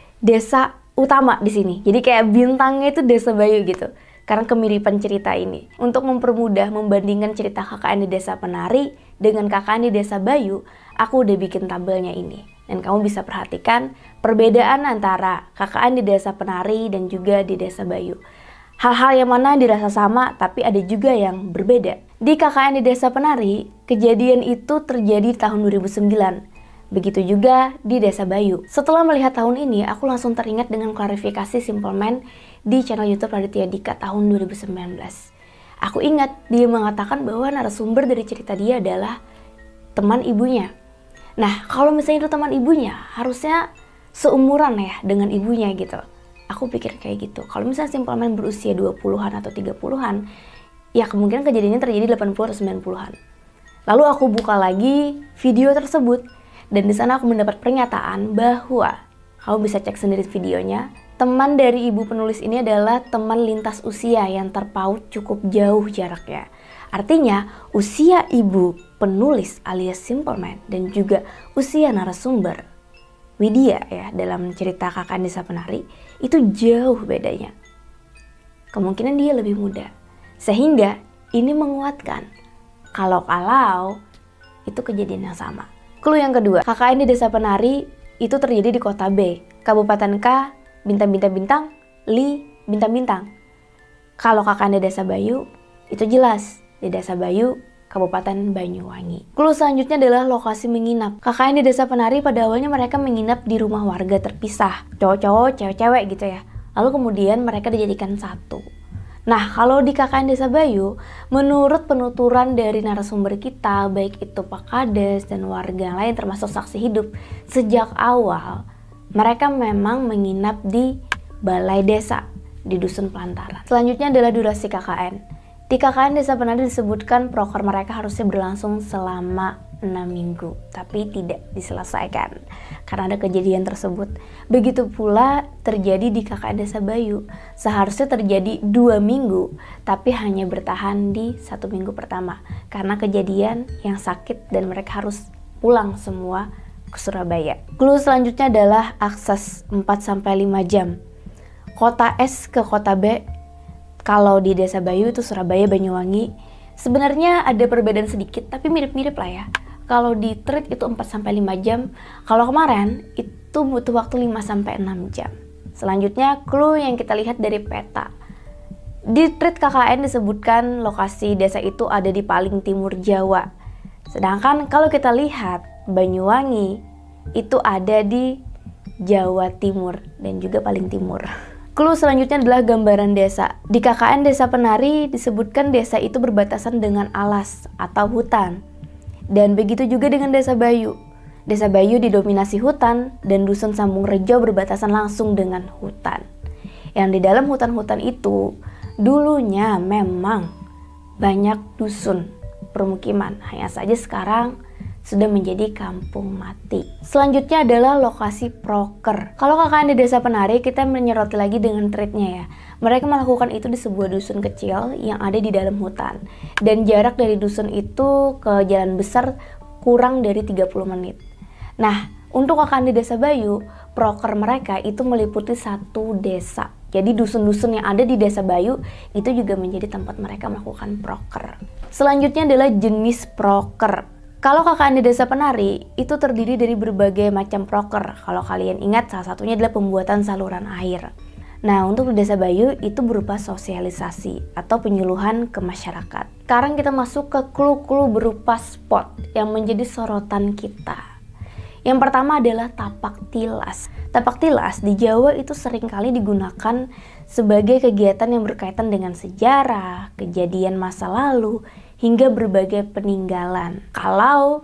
desa utama di sini. Jadi kayak bintangnya itu Desa Bayu gitu. Karena kemiripan cerita ini. Untuk mempermudah membandingkan cerita K K N di Desa Penari dengan K K N di Desa Bayu, aku udah bikin tabelnya ini. Dan kamu bisa perhatikan perbedaan antara K K N di Desa Penari dan juga di Desa Bayu. Hal-hal yang mana dirasa sama tapi ada juga yang berbeda. Di K K N di Desa Penari, kejadian itu terjadi tahun dua ribu sembilan. Begitu juga di Desa Bayu. Setelah melihat tahun ini, aku langsung teringat dengan klarifikasi Simple Man di channel YouTube Raditya Dika tahun dua ribu sembilan belas. Aku ingat dia mengatakan bahwa narasumber dari cerita dia adalah teman ibunya. Nah, kalau misalnya itu teman ibunya, harusnya seumuran ya dengan ibunya gitu. Aku pikir kayak gitu. Kalau misalnya Simple Man berusia dua puluhan atau tiga puluhan, ya kemungkinan kejadiannya terjadi delapan puluh atau sembilan puluhan. Lalu aku buka lagi video tersebut, dan di sana aku mendapat pernyataan bahwa, kamu bisa cek sendiri videonya, teman dari ibu penulis ini adalah teman lintas usia yang terpaut cukup jauh jaraknya. Artinya, usia ibu penulis alias Simple Man dan juga usia narasumber Widya ya dalam cerita K K N Desa Penari itu jauh bedanya. Kemungkinan dia lebih muda. Sehingga ini menguatkan kalau-kalau itu kejadian yang sama. Clue yang kedua, K K N di Desa Penari itu terjadi di kota B, Kabupaten K, bintang-bintang-bintang, Li, bintang-bintang. Kalau K K N di Desa Bayu, itu jelas di Desa Bayu, Kabupaten Banyuwangi. Clue selanjutnya adalah lokasi menginap. K K N di Desa Penari pada awalnya mereka menginap di rumah warga terpisah, cowok-cowok, cewek-cewek gitu ya. Lalu kemudian mereka dijadikan satu. Nah, kalau di K K N Desa Bayu, menurut penuturan dari narasumber kita, baik itu Pak Kades dan warga lain termasuk saksi hidup, sejak awal mereka memang menginap di balai desa, di dusun Pelantaran. Selanjutnya adalah durasi K K N. Di K K N Desa Penari disebutkan proker mereka harusnya berlangsung selama enam minggu, tapi tidak diselesaikan karena ada kejadian tersebut. Begitu pula terjadi di K K N Desa Bayu, seharusnya terjadi dua minggu, tapi hanya bertahan di satu minggu pertama karena kejadian yang sakit dan mereka harus pulang semua ke Surabaya. Clue selanjutnya adalah akses empat sampai lima jam. Kota S ke kota B, kalau di Desa Bayu itu Surabaya, Banyuwangi, sebenarnya ada perbedaan sedikit tapi mirip-mirip lah ya. Kalau di treat itu empat sampai lima jam, kalau kemarin itu butuh waktu lima sampai enam jam. Selanjutnya clue yang kita lihat dari peta. Di treat K K N disebutkan lokasi desa itu ada di paling timur Jawa. Sedangkan kalau kita lihat Banyuwangi itu ada di Jawa Timur dan juga paling timur. Clue selanjutnya adalah gambaran desa. Di K K N Desa Penari disebutkan desa itu berbatasan dengan alas atau hutan. Dan begitu juga dengan Desa Bayu. Desa Bayu didominasi hutan dan dusun Sambung Rejo berbatasan langsung dengan hutan. Yang di dalam hutan-hutan itu dulunya memang banyak dusun permukiman. Hanya saja sekarang sudah menjadi kampung mati. Selanjutnya adalah lokasi proker. Kalau K K N di Desa Penari, kita menyoroti lagi dengan treatnya ya. Mereka melakukan itu di sebuah dusun kecil yang ada di dalam hutan. Dan jarak dari dusun itu ke jalan besar kurang dari tiga puluh menit. Nah, untuk K K N di Desa Bayu, proker mereka itu meliputi satu desa. Jadi dusun-dusun yang ada di Desa Bayu itu juga menjadi tempat mereka melakukan proker. Selanjutnya adalah jenis proker. Kalau K K N di Desa Penari itu terdiri dari berbagai macam proker. Kalau kalian ingat, salah satunya adalah pembuatan saluran air. Nah, untuk di Desa Bayu itu berupa sosialisasi atau penyuluhan ke masyarakat. Sekarang kita masuk ke clue-clue berupa spot yang menjadi sorotan kita. Yang pertama adalah tapak tilas. Tapak tilas di Jawa itu seringkali digunakan sebagai kegiatan yang berkaitan dengan sejarah, kejadian masa lalu, hingga berbagai peninggalan. Kalau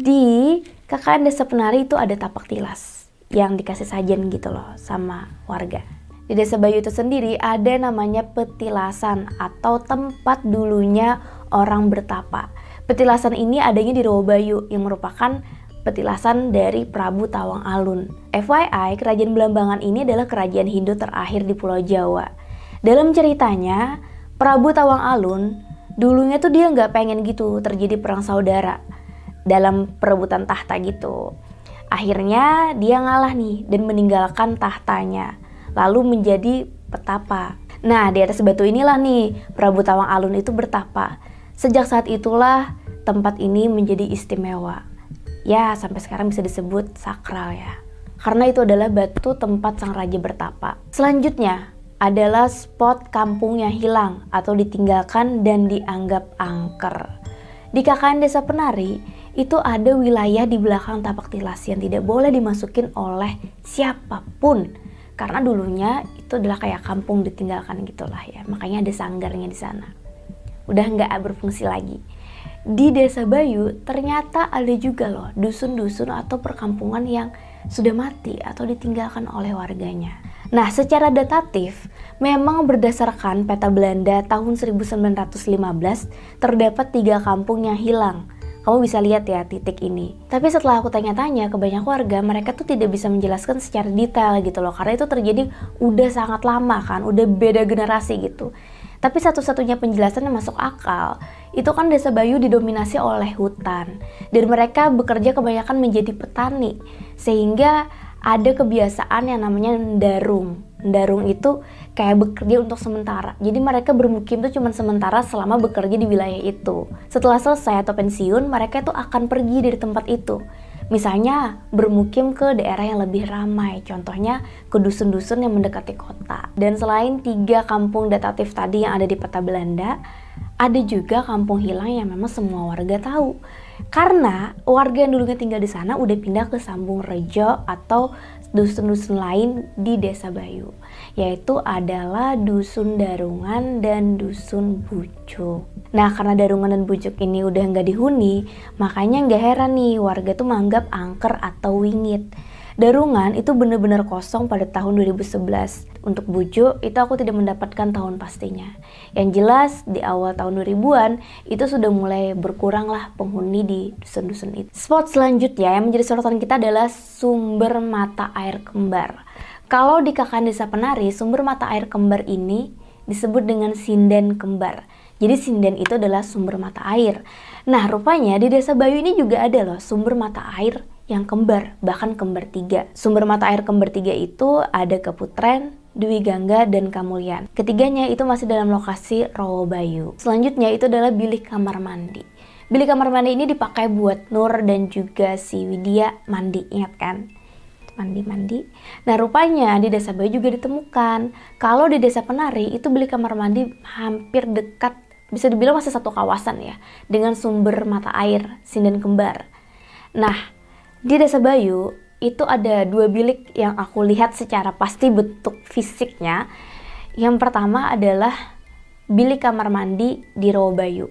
di K K N Desa Penari itu ada tapak tilas yang dikasih sajen gitu loh sama warga. Di Desa Bayu itu sendiri ada namanya petilasan atau tempat dulunya orang bertapa. Petilasan ini adanya di Rawabayu yang merupakan petilasan dari Prabu Tawang Alun. F Y I, kerajaan Blambangan ini adalah kerajaan Hindu terakhir di Pulau Jawa. Dalam ceritanya, Prabu Tawang Alun dulunya tuh dia nggak pengen gitu terjadi perang saudara dalam perebutan tahta gitu. Akhirnya dia ngalah nih dan meninggalkan tahtanya, lalu menjadi petapa. Nah, di atas batu inilah nih Prabu Tawang Alun itu bertapa. Sejak saat itulah tempat ini menjadi istimewa. Ya, sampai sekarang bisa disebut sakral ya. Karena itu adalah batu tempat sang raja bertapa. Selanjutnya adalah spot kampung yang hilang atau ditinggalkan dan dianggap angker. Di K K N Desa Penari itu ada wilayah di belakang tapak tilas yang tidak boleh dimasukin oleh siapapun. Karena dulunya itu adalah kayak kampung ditinggalkan gitulah ya. Makanya ada sanggarnya di sana. Udah nggak berfungsi lagi. Di Desa Bayu ternyata ada juga loh dusun-dusun atau perkampungan yang sudah mati atau ditinggalkan oleh warganya. Nah, secara datatif memang berdasarkan peta Belanda tahun seribu sembilan ratus lima belas terdapat tiga kampung yang hilang. Kamu bisa lihat ya titik ini. Tapi setelah aku tanya-tanya ke banyak warga, mereka tuh tidak bisa menjelaskan secara detail gitu loh. Karena itu terjadi udah sangat lama kan, udah beda generasi gitu. Tapi satu-satunya penjelasan yang masuk akal, itu kan Desa Bayu didominasi oleh hutan. Dan mereka bekerja kebanyakan menjadi petani. Sehingga ada kebiasaan yang namanya ndarung. Ndarung itu kayak bekerja untuk sementara. Jadi mereka bermukim itu cuma sementara selama bekerja di wilayah itu. Setelah selesai atau pensiun, mereka itu akan pergi dari tempat itu. Misalnya bermukim ke daerah yang lebih ramai, contohnya ke dusun-dusun yang mendekati kota. Dan selain tiga kampung datatif tadi yang ada di peta Belanda, ada juga kampung hilang yang memang semua warga tahu. Karena warga yang dulunya tinggal di sana udah pindah ke Sambung Rejo atau dusun-dusun lain di Desa Bayu, yaitu adalah Dusun Darungan dan Dusun Bujuk. Nah, karena Darungan dan Bujuk ini udah nggak dihuni, makanya nggak heran nih warga tuh menganggap angker atau wingit. Darungan itu benar-benar kosong pada tahun dua ribu sebelas. Untuk Bujuk itu aku tidak mendapatkan tahun pastinya. Yang jelas di awal tahun dua ribuan itu sudah mulai berkurang lah penghuni di dusun-dusun itu. Spot selanjutnya yang menjadi sorotan kita adalah sumber mata air kembar. Kalau di K K N Desa Penari, sumber mata air kembar ini disebut dengan sinden kembar. Jadi sinden itu adalah sumber mata air. Nah, rupanya di Desa Bayu ini juga ada loh sumber mata air yang kembar, bahkan kembar tiga. Sumber mata air kembar tiga itu ada Keputren, Dwi Gangga, dan Kamulyan. Ketiganya itu masih dalam lokasi Rawabayu. Selanjutnya itu adalah bilik kamar mandi. Bilik kamar mandi ini dipakai buat Nur dan juga si Widya mandi, ingat kan? Mandi-mandi. Nah, rupanya di Desa Bayu juga ditemukan. Kalau di Desa Penari itu bilik kamar mandi hampir dekat, bisa dibilang masih satu kawasan ya, dengan sumber mata air sinden kembar. Nah, di Desa Bayu itu ada dua bilik yang aku lihat secara pasti bentuk fisiknya. Yang pertama adalah bilik kamar mandi di Rawabayu.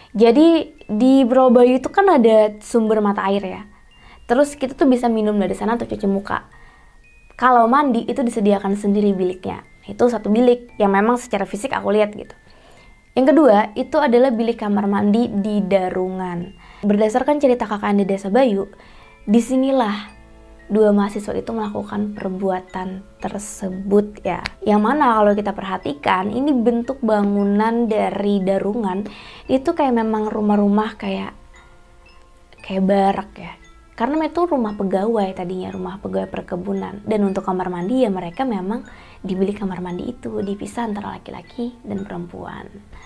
Jadi di Rawabayu itu kan ada sumber mata air ya. Terus kita tuh bisa minum dari sana untuk cuci muka. Kalau mandi itu disediakan sendiri biliknya. Itu satu bilik yang memang secara fisik aku lihat gitu. Yang kedua itu adalah bilik kamar mandi di Darungan. Berdasarkan cerita K K N di Desa Bayu, disinilah dua mahasiswa itu melakukan perbuatan tersebut ya. Yang mana kalau kita perhatikan ini bentuk bangunan dari Darungan itu kayak memang rumah-rumah kayak kayak barak ya. Karena itu rumah pegawai tadinya, rumah pegawai perkebunan. Dan untuk kamar mandi ya mereka memang di bilik kamar mandi itu dipisah antara laki-laki dan perempuan.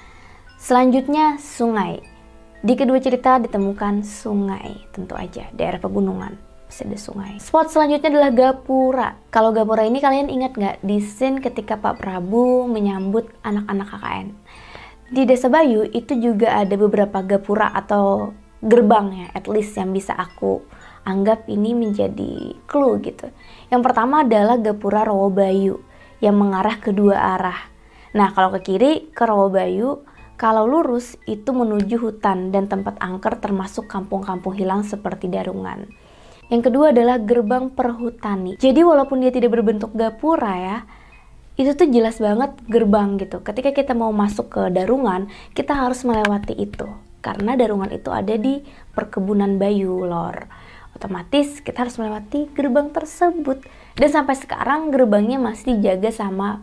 Selanjutnya sungai. Di kedua cerita ditemukan sungai, tentu aja daerah pegunungan bisa ada sungai. Spot selanjutnya adalah gapura. Kalau gapura ini kalian ingat nggak di scene ketika Pak Prabu menyambut anak-anak K K N? Di Desa Bayu itu juga ada beberapa gapura atau gerbang ya, at least yang bisa aku anggap ini menjadi clue gitu. Yang pertama adalah Gapura Rawabayu yang mengarah ke dua arah. Nah, kalau ke kiri ke Rawabayu, kalau lurus itu menuju hutan dan tempat angker termasuk kampung-kampung hilang seperti Darungan. Yang kedua adalah gerbang perhutani. Jadi walaupun dia tidak berbentuk gapura ya, itu tuh jelas banget gerbang gitu. Ketika kita mau masuk ke Darungan, kita harus melewati itu. Karena Darungan itu ada di perkebunan Bayu Lor. Otomatis kita harus melewati gerbang tersebut. Dan sampai sekarang gerbangnya masih dijaga sama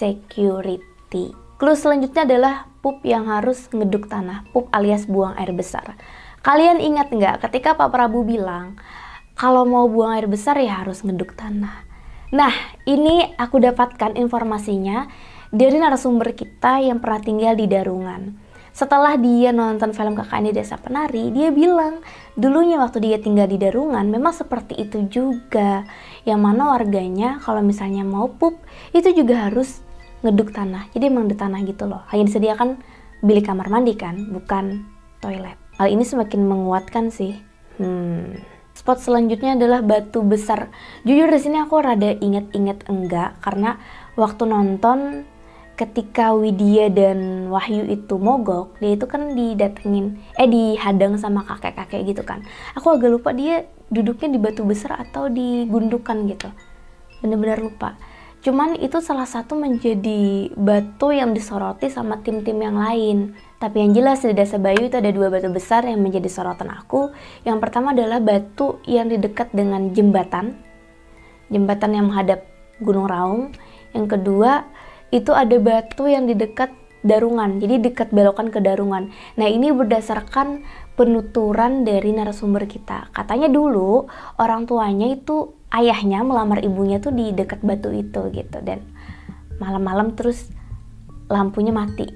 security. Clue selanjutnya adalah pup yang harus ngeduk tanah. Pup alias buang air besar. Kalian ingat nggak ketika Pak Prabu bilang kalau mau buang air besar ya harus ngeduk tanah. Nah, ini aku dapatkan informasinya dari narasumber kita yang pernah tinggal di Darungan. Setelah dia nonton film K K N di Desa Penari, dia bilang dulunya waktu dia tinggal di Darungan memang seperti itu juga. Yang mana warganya kalau misalnya mau pup itu juga harus ngeduk tanah. Jadi emang di tanah gitu loh. Hanya disediakan bilik kamar mandi kan, bukan toilet. Hal ini semakin menguatkan sih. Hmm. Spot selanjutnya adalah batu besar. Jujur di sini aku rada inget-inget enggak karena waktu nonton ketika Widya dan Wahyu itu mogok, dia itu kan didatengin, eh dihadang sama kakek-kakek gitu kan. Aku agak lupa dia duduknya di batu besar atau di gundukan gitu. Bener-bener lupa. Cuman itu salah satu menjadi batu yang disoroti sama tim-tim yang lain. Tapi yang jelas di Desa Bayu itu ada dua batu besar yang menjadi sorotan aku. Yang pertama adalah batu yang di dekat dengan jembatan. Jembatan yang menghadap Gunung Raung. Yang kedua itu ada batu yang di dekat Darungan, jadi dekat belokan ke Darungan. Nah, ini berdasarkan penuturan dari narasumber kita. Katanya dulu orang tuanya itu ayahnya melamar ibunya tuh di dekat batu itu gitu, dan malam-malam terus lampunya mati.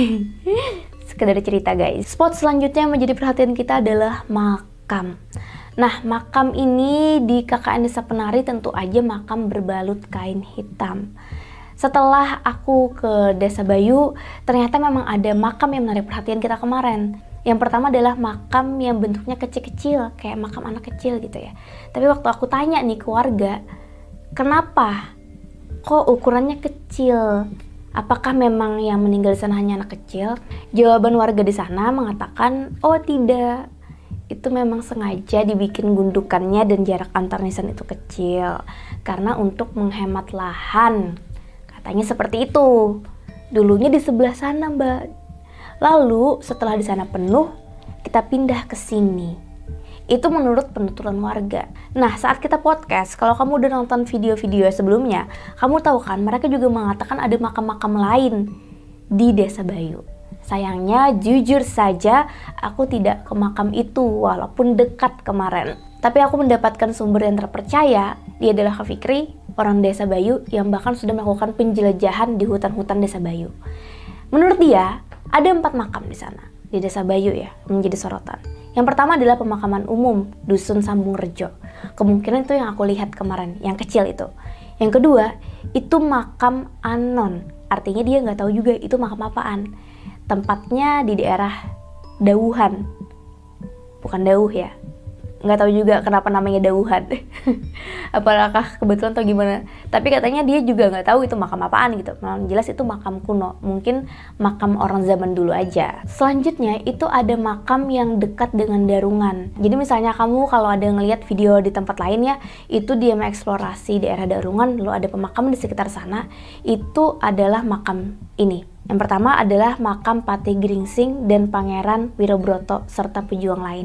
Sekedar cerita guys. Spot selanjutnya yang menjadi perhatian kita adalah makam. Nah, makam ini di K K N Desa Penari tentu aja makam berbalut kain hitam. Setelah aku ke Desa Bayu, ternyata memang ada makam yang menarik perhatian kita kemarin. Yang pertama adalah makam yang bentuknya kecil-kecil, kayak makam anak kecil gitu ya. Tapi waktu aku tanya nih ke warga, kenapa kok ukurannya kecil? Apakah memang yang meninggal di sana hanya anak kecil? Jawaban warga di sana mengatakan, oh tidak. Itu memang sengaja dibikin gundukannya dan jarak antar nisan itu kecil. Karena untuk menghemat lahan. Katanya seperti itu. Dulunya di sebelah sana, Mbak. Lalu setelah di sana penuh, kita pindah ke sini. Itu menurut penuturan warga. Nah, saat kita podcast, kalau kamu udah nonton video-video sebelumnya, kamu tahu kan mereka juga mengatakan ada makam-makam lain di Desa Bayu. Sayangnya, jujur saja aku tidak ke makam itu walaupun dekat kemarin. Tapi aku mendapatkan sumber yang terpercaya, dia adalah Kak Fikri, orang Desa Bayu yang bahkan sudah melakukan penjelajahan di hutan-hutan Desa Bayu. Menurut dia, ada empat makam di sana, di Desa Bayu ya, menjadi sorotan. Yang pertama adalah pemakaman umum, Dusun Sambung Rejo. Kemungkinan itu yang aku lihat kemarin, yang kecil itu. Yang kedua, itu makam anon, artinya dia nggak tahu juga itu makam apaan. Tempatnya di daerah Dauhan, bukan Dauh ya. Nggak tahu juga kenapa namanya Dauhan. Apakah kebetulan atau gimana. Tapi katanya dia juga nggak tahu itu makam apaan gitu. Memang jelas itu makam kuno. Mungkin makam orang zaman dulu aja. Selanjutnya itu ada makam yang dekat dengan Darungan. Jadi misalnya kamu kalau ada ngelihat video di tempat lain ya, itu dia mengeksplorasi daerah Darungan, lalu ada pemakaman di sekitar sana, itu adalah makam ini. Yang pertama adalah makam Patih Gringsing dan Pangeran Wirobroto serta pejuang lain.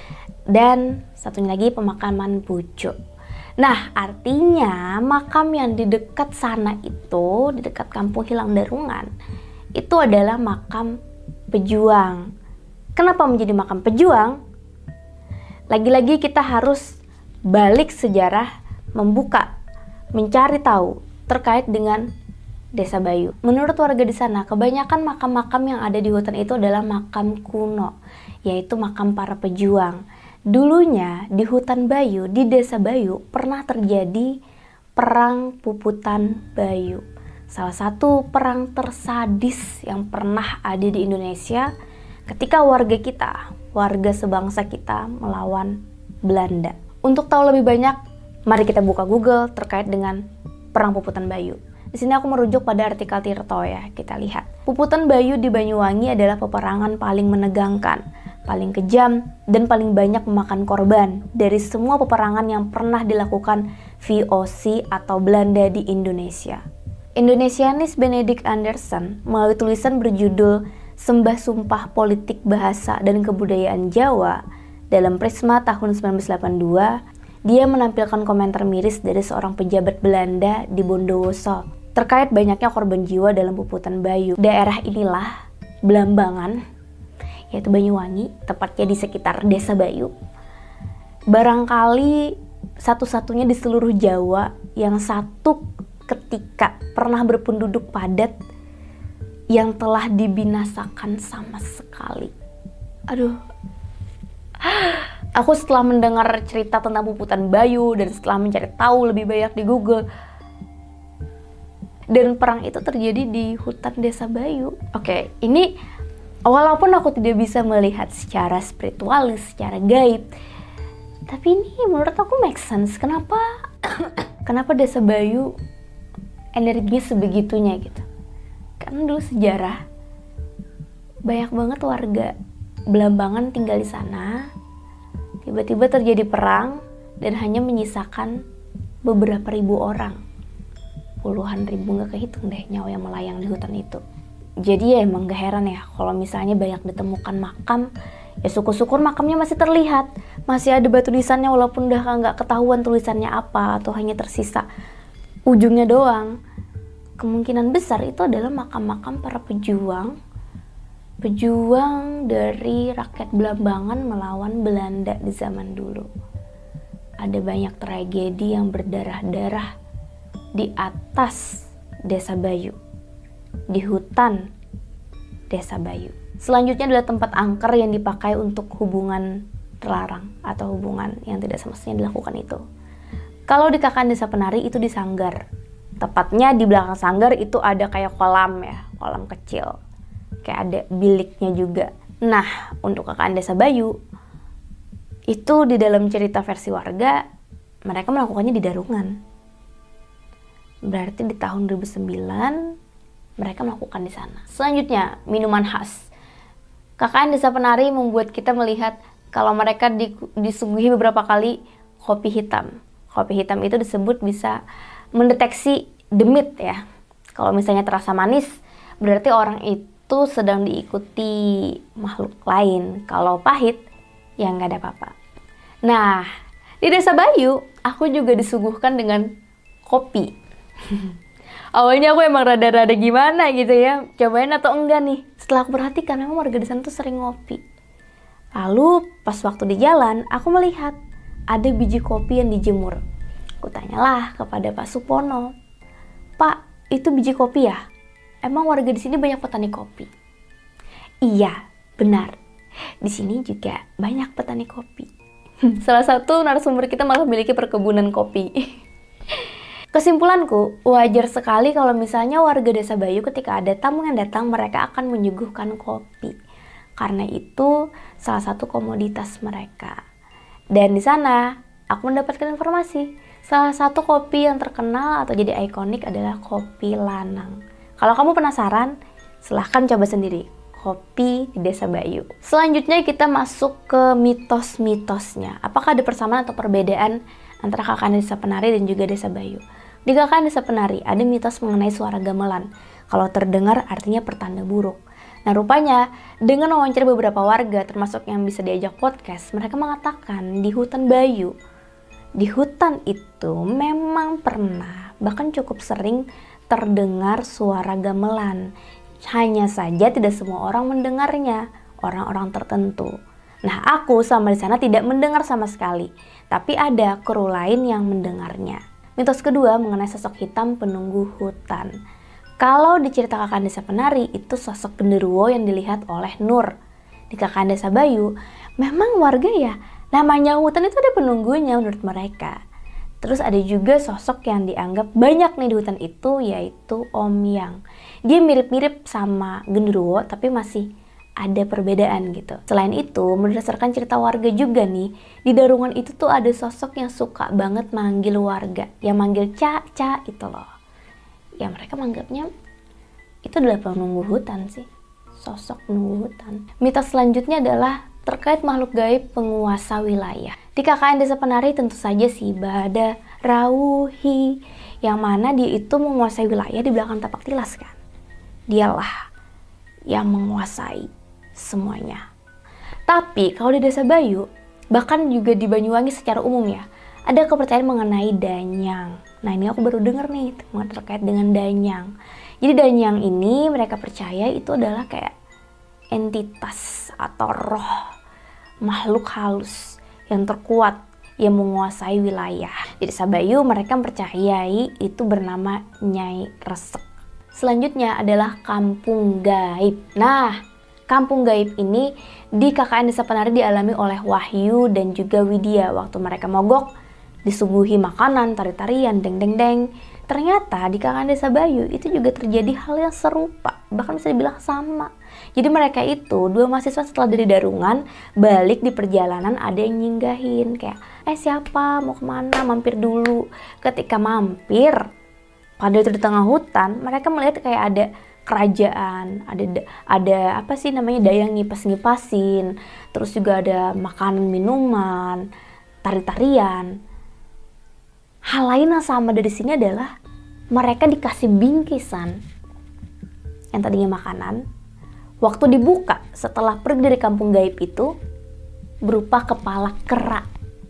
Dan satunya lagi pemakaman Pucuk. Nah, artinya makam yang di dekat sana itu, di dekat kampung hilang Darungan, itu adalah makam pejuang. Kenapa menjadi makam pejuang? Lagi-lagi kita harus balik sejarah, membuka, mencari tahu terkait dengan Desa Bayu. Menurut warga di sana, kebanyakan makam-makam yang ada di hutan itu adalah makam kuno, yaitu makam para pejuang. Dulunya di hutan Bayu, di Desa Bayu, pernah terjadi perang Puputan Bayu. Salah satu perang tersadis yang pernah ada di Indonesia ketika warga kita, warga sebangsa kita melawan Belanda. Untuk tahu lebih banyak, mari kita buka Google terkait dengan perang Puputan Bayu. Di sini aku merujuk pada artikel Tirto ya, kita lihat. Puputan Bayu di Banyuwangi adalah peperangan paling menegangkan, paling kejam, dan paling banyak memakan korban dari semua peperangan yang pernah dilakukan V O C atau Belanda di Indonesia. Indonesianis Benedict Anderson melalui tulisan berjudul Sembah Sumpah Politik Bahasa dan Kebudayaan Jawa dalam Prisma tahun sembilan belas delapan puluh dua, dia menampilkan komentar miris dari seorang pejabat Belanda di Bondowoso terkait banyaknya korban jiwa dalam Puputan Bayu. Daerah inilah Blambangan, yaitu Banyuwangi, tepatnya di sekitar Desa Bayu, barangkali satu-satunya di seluruh Jawa yang satu ketika pernah berpenduduk padat yang telah dibinasakan sama sekali. Aduh, aku setelah mendengar cerita tentang Puputan Bayu dan setelah mencari tahu lebih banyak di Google, dan perang itu terjadi di hutan Desa Bayu. Oke, ini walaupun aku tidak bisa melihat secara spiritualis, secara gaib, tapi ini menurut aku make sense. Kenapa kenapa Desa Bayu energinya sebegitunya gitu? Karena dulu sejarah banyak banget warga Blambangan tinggal di sana, tiba-tiba terjadi perang dan hanya menyisakan beberapa ribu orang, puluhan ribu, nggak kehitung deh nyawa yang melayang di hutan itu. Jadi ya emang gak heran ya kalau misalnya banyak ditemukan makam, ya syukur-syukur makamnya masih terlihat, masih ada batu nisannya walaupun udah nggak ketahuan tulisannya apa atau hanya tersisa ujungnya doang. Kemungkinan besar itu adalah makam-makam para pejuang Pejuang dari rakyat Blambangan melawan Belanda di zaman dulu. Ada banyak tragedi yang berdarah-darah di atas Desa Bayu, di hutan Desa Bayu. Selanjutnya adalah tempat angker yang dipakai untuk hubungan terlarang atau hubungan yang tidak semestinya dilakukan itu. Kalau di K K N Desa Penari itu di sanggar. Tepatnya di belakang sanggar itu ada kayak kolam ya, kolam kecil. Kayak ada biliknya juga. Nah, untuk K K N Desa Bayu, itu di dalam cerita versi warga, mereka melakukannya di Darungan. Berarti di tahun dua ribu sembilan, mereka melakukan di sana. Selanjutnya, minuman khas. K K N Desa Penari membuat kita melihat kalau mereka di, disuguhi beberapa kali kopi hitam. Kopi hitam itu disebut bisa mendeteksi demit ya. Kalau misalnya terasa manis, berarti orang itu itu sedang diikuti makhluk lain. Kalau pahit, ya nggak ada apa-apa. Nah, di Desa Bayu, aku juga disuguhkan dengan kopi. Awalnya aku emang rada-rada gimana gitu ya, cobain atau enggak nih. Setelah aku perhatikan, memang warga di sana tuh sering ngopi. Lalu pas waktu di jalan, aku melihat ada biji kopi yang dijemur. Aku tanyalah kepada Pak Supono, "Pak, itu biji kopi ya? Emang warga di sini banyak petani kopi?" "Iya, benar. Di sini juga banyak petani kopi." Salah satu narasumber kita malah memiliki perkebunan kopi. Kesimpulanku, wajar sekali kalau misalnya warga Desa Bayu ketika ada tamu yang datang, mereka akan menyuguhkan kopi. Karena itu salah satu komoditas mereka. Dan di sana, aku mendapatkan informasi. Salah satu kopi yang terkenal atau jadi ikonik adalah kopi Lanang. Kalau kamu penasaran, silahkan coba sendiri. Kopi di Desa Bayu. Selanjutnya kita masuk ke mitos-mitosnya. Apakah ada persamaan atau perbedaan antara K K N Desa Penari dan juga Desa Bayu? Di K K N Desa Penari ada mitos mengenai suara gamelan. Kalau terdengar artinya pertanda buruk. Nah rupanya dengan wawancara beberapa warga termasuk yang bisa diajak podcast, mereka mengatakan di hutan Bayu, di hutan itu memang pernah, bahkan cukup sering terdengar suara gamelan. Hanya saja tidak semua orang mendengarnya, orang-orang tertentu. Nah, aku sama di sana tidak mendengar sama sekali, tapi ada kru lain yang mendengarnya. Mitos kedua mengenai sosok hitam penunggu hutan. Kalau di cerita Kakak Desa Penari, itu sosok genderuwo yang dilihat oleh Nur. Di Kakak Desa Bayu, memang warga ya, namanya hutan itu ada penunggunya menurut mereka. Terus ada juga sosok yang dianggap banyak nih di hutan itu, yaitu Om Yang. Dia mirip-mirip sama genderuwo, tapi masih ada perbedaan gitu. Selain itu, berdasarkan cerita warga juga nih, di Darungan itu tuh ada sosok yang suka banget manggil warga, yang manggil Ca, Ca itu loh. Ya mereka menganggapnya itu adalah penunggu hutan sih, sosok penunggu hutan. Mitos selanjutnya adalah terkait makhluk gaib penguasa wilayah. Di K K N Desa Penari tentu saja si Badarauhi, yang mana dia itu menguasai wilayah di belakang tapak tilas kan. Dialah yang menguasai semuanya. Tapi kalau di Desa Bayu, bahkan juga di Banyuwangi secara umum ya, ada kepercayaan mengenai danyang. Nah ini aku baru dengar nih terkait dengan danyang. Jadi danyang ini mereka percaya itu adalah kayak entitas atau roh makhluk halus yang terkuat yang menguasai wilayah. Di Desa Bayu mereka percayai itu bernama Nyai Resek. Selanjutnya adalah kampung gaib. Nah, kampung gaib ini di K K N Desa Penari dialami oleh Wahyu dan juga Widya waktu mereka mogok, disuguhi makanan, tari-tarian, deng-deng-deng. Ternyata di K K N Desa Bayu itu juga terjadi hal yang serupa, bahkan bisa dibilang sama. Jadi mereka itu, dua mahasiswa setelah dari Darungan, balik di perjalanan ada yang nyinggahin. Kayak, eh siapa, mau kemana, mampir dulu. Ketika mampir, pada itu di tengah hutan, mereka melihat kayak ada kerajaan, ada ada apa sih namanya dayang ngipas-ngipasin, terus juga ada makanan minuman, tari-tarian. Hal lain yang sama dari sini adalah mereka dikasih bingkisan yang tadinya makanan. Waktu dibuka setelah pergi dari kampung gaib itu berupa kepala kera.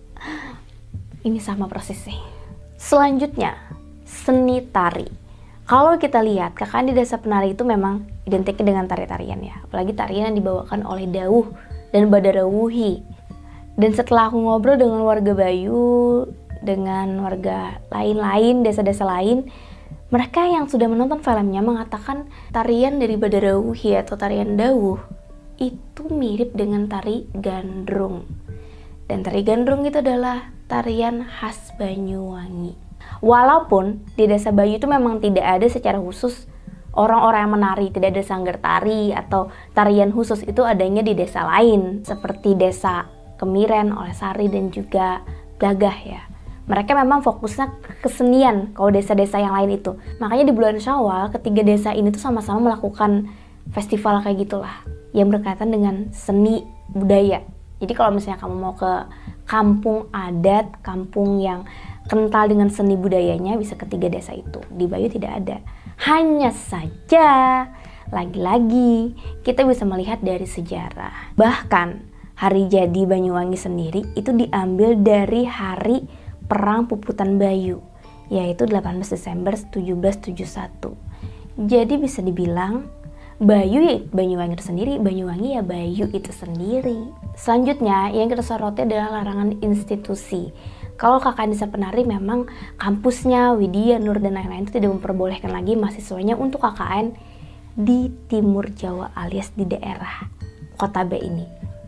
Ini sama prosesnya. Selanjutnya seni tari. Kalau kita lihat, K K N di Desa Penari itu memang identiknya dengan tari-tarian ya. Apalagi tarian yang dibawakan oleh Dawuh dan Badarauhi. Dan setelah aku ngobrol dengan warga Bayu, dengan warga lain-lain, desa-desa lain, mereka yang sudah menonton filmnya mengatakan tarian dari Badarauhi atau tarian Dawuh itu mirip dengan tari gandrung. Dan tari gandrung itu adalah tarian khas Banyuwangi. Walaupun di Desa Bayu itu memang tidak ada secara khusus orang-orang yang menari, tidak ada sanggar tari atau tarian khusus, itu adanya di desa lain seperti Desa Kemiren, Olesari dan juga Gagah ya. Mereka memang fokusnya ke kesenian kalau desa-desa yang lain itu. Makanya di bulan Syawal ketiga desa ini tuh sama-sama melakukan festival kayak gitulah yang berkaitan dengan seni budaya. Jadi kalau misalnya kamu mau ke kampung adat, kampung yang kental dengan seni budayanya, bisa ketiga desa itu. Di Bayu tidak ada. Hanya saja, lagi-lagi kita bisa melihat dari sejarah. Bahkan hari jadi Banyuwangi sendiri itu diambil dari hari Perang Puputan Bayu, yaitu delapan belas Desember tujuh belas tujuh puluh satu. Jadi bisa dibilang Bayu ya Banyuwangi itu sendiri, Banyuwangi ya Bayu itu sendiri. Selanjutnya yang kita soroti adalah larangan institusi. Kalau K K N Desa Penari memang kampusnya, Widya, Nur, dan lain-lain itu tidak memperbolehkan lagi mahasiswanya untuk K K N di Timur Jawa alias di daerah Kota B ini.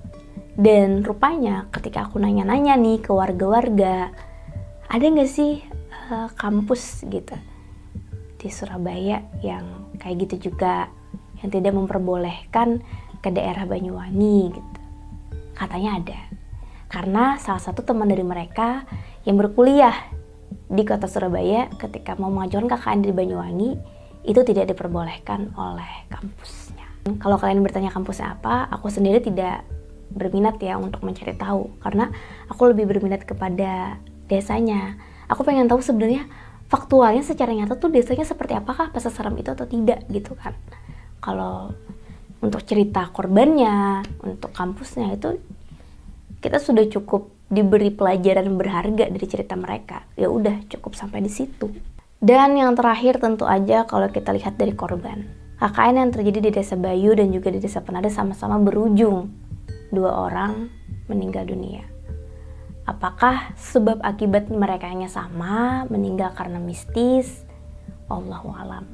Dan rupanya ketika aku nanya-nanya nih ke warga-warga, ada nggak sih uh, kampus gitu di Surabaya yang kayak gitu juga, yang tidak memperbolehkan ke daerah Banyuwangi gitu? Katanya ada. Karena salah satu teman dari mereka yang berkuliah di kota Surabaya ketika mau mengajukan K K N di Banyuwangi itu tidak diperbolehkan oleh kampusnya. Kalau kalian bertanya kampusnya apa, aku sendiri tidak berminat ya untuk mencari tahu, karena aku lebih berminat kepada desanya. Aku pengen tahu sebenarnya faktualnya secara nyata tuh desanya seperti apakah, apa seseram itu atau tidak gitu kan. Kalau untuk cerita korbannya, untuk kampusnya itu kita sudah cukup diberi pelajaran berharga dari cerita mereka. Ya udah cukup sampai di situ. Dan yang terakhir tentu aja kalau kita lihat dari korban, K K N yang terjadi di Desa Bayu dan juga di Desa Penari sama-sama berujung dua orang meninggal dunia. Apakah sebab akibat mereka hanya sama, meninggal karena mistis? Wallahu alam.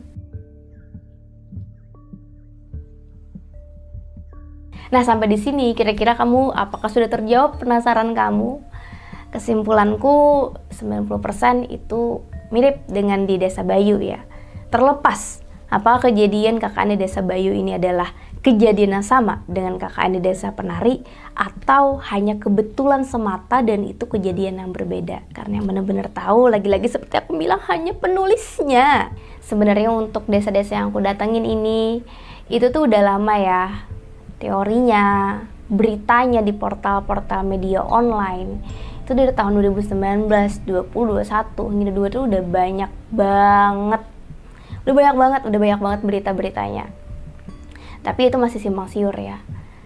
Nah, sampai di sini kira-kira kamu apakah sudah terjawab penasaran kamu? Kesimpulanku sembilan puluh persen itu mirip dengan di Desa Bayu ya. Terlepas apakah kejadian K K N di Desa Bayu ini adalah kejadian yang sama dengan K K N di Desa Penari atau hanya kebetulan semata dan itu kejadian yang berbeda. Karena yang benar-benar tahu, lagi-lagi seperti aku bilang, hanya penulisnya. Sebenarnya untuk desa-desa yang aku datangin ini, itu tuh udah lama ya teorinya, beritanya di portal-portal media online. Itu dari tahun dua ribu sembilan belas, dua puluh, dua puluh satu, hingga dua puluh dua itu udah banyak banget. Udah banyak banget, udah banyak banget berita-beritanya. Tapi itu masih simpang siur ya.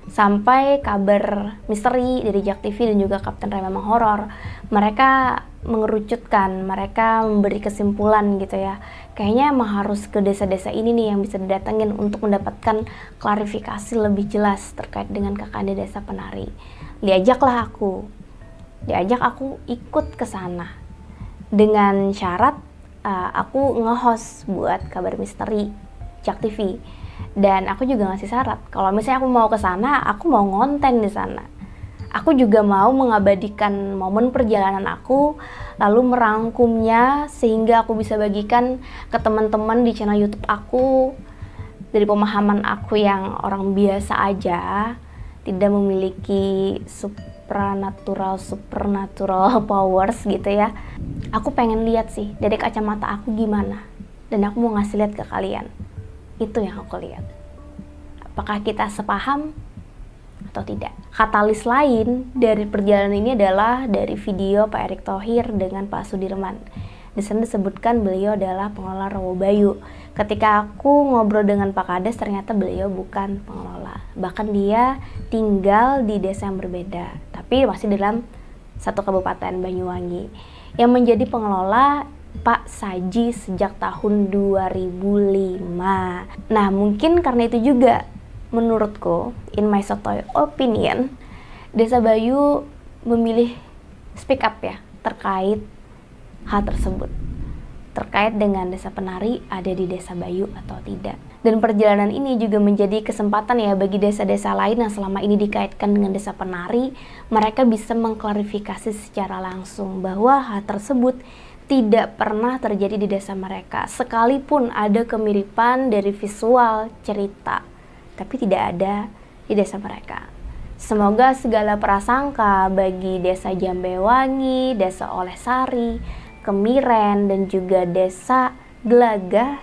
Sampai kabar misteri dari Jak T V dan juga Kapten Rai Memang Horor, mereka mengerucutkan, mereka memberi kesimpulan gitu ya. Kayaknya emang harus ke desa-desa ini nih yang bisa didatengin untuk mendapatkan klarifikasi lebih jelas terkait dengan K K N di Desa Penari. Diajaklah aku, diajak aku ikut ke sana dengan syarat uh, aku nge-host buat kabar misteri Jak T V. Dan aku juga ngasih syarat, kalau misalnya aku mau ke sana, aku mau ngonten di sana. Aku juga mau mengabadikan momen perjalanan aku, lalu merangkumnya sehingga aku bisa bagikan ke teman-teman di channel YouTube aku. Dari pemahaman aku yang orang biasa aja, tidak memiliki supranatural supernatural powers gitu ya. Aku pengen lihat sih dari kacamata aku gimana, dan aku mau ngasih lihat ke kalian. Itu yang aku lihat. Apakah kita sepaham atau tidak? Katalis lain dari perjalanan ini adalah dari video Pak Erick Thohir dengan Pak Sudirman. Di sana disebutkan beliau adalah pengelola Rowo Bayu. Ketika aku ngobrol dengan Pak Kades, ternyata beliau bukan pengelola. Bahkan dia tinggal di desa yang berbeda, tapi masih dalam satu kabupaten Banyuwangi. Yang menjadi pengelola Pak Saji sejak tahun dua ribu lima. Nah, mungkin karena itu juga menurutku, in my sotoy opinion, Desa Bayu memilih speak up ya terkait hal tersebut. Terkait dengan Desa Penari ada di Desa Bayu atau tidak. Dan perjalanan ini juga menjadi kesempatan ya bagi desa-desa lain yang selama ini dikaitkan dengan Desa Penari, mereka bisa mengklarifikasi secara langsung bahwa hal tersebut tidak pernah terjadi di desa mereka, sekalipun ada kemiripan dari visual cerita, tapi tidak ada di desa mereka. Semoga segala prasangka bagi Desa Jambewangi, Desa Olehsari, Kemiren, dan juga Desa Gelagah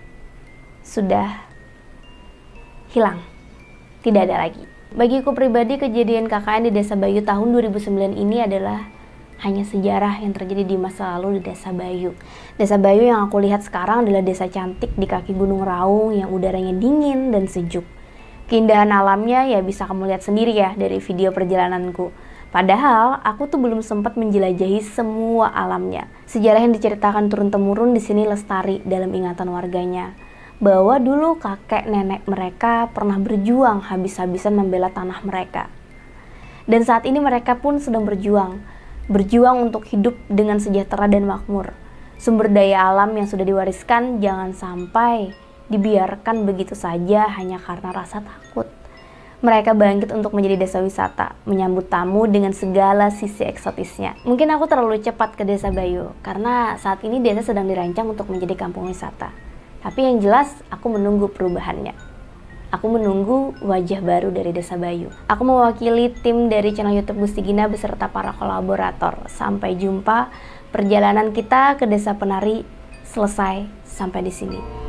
sudah hilang, tidak ada lagi. Bagiku pribadi, kejadian K K N di Desa Bayu tahun dua ribu sembilan ini adalah hanya sejarah yang terjadi di masa lalu di Desa Bayu. Desa Bayu yang aku lihat sekarang adalah desa cantik di kaki Gunung Raung yang udaranya dingin dan sejuk. Keindahan alamnya ya bisa kamu lihat sendiri ya dari video perjalananku. Padahal aku tuh belum sempat menjelajahi semua alamnya. Sejarah yang diceritakan turun-temurun di sini lestari dalam ingatan warganya. Bahwa dulu kakek nenek mereka pernah berjuang habis-habisan membela tanah mereka. Dan saat ini mereka pun sedang berjuang. Berjuang untuk hidup dengan sejahtera dan makmur. Sumber daya alam yang sudah diwariskan jangan sampai dibiarkan begitu saja hanya karena rasa takut. Mereka bangkit untuk menjadi desa wisata, menyambut tamu dengan segala sisi eksotisnya. Mungkin aku terlalu cepat ke Desa Bayu, karena saat ini desa sedang dirancang untuk menjadi kampung wisata. Tapi yang jelas, aku menunggu perubahannya. Aku menunggu wajah baru dari Desa Bayu. Aku mewakili tim dari channel YouTube Gusti Gina beserta para kolaborator. Sampai jumpa, perjalanan kita ke Desa Penari selesai sampai di sini.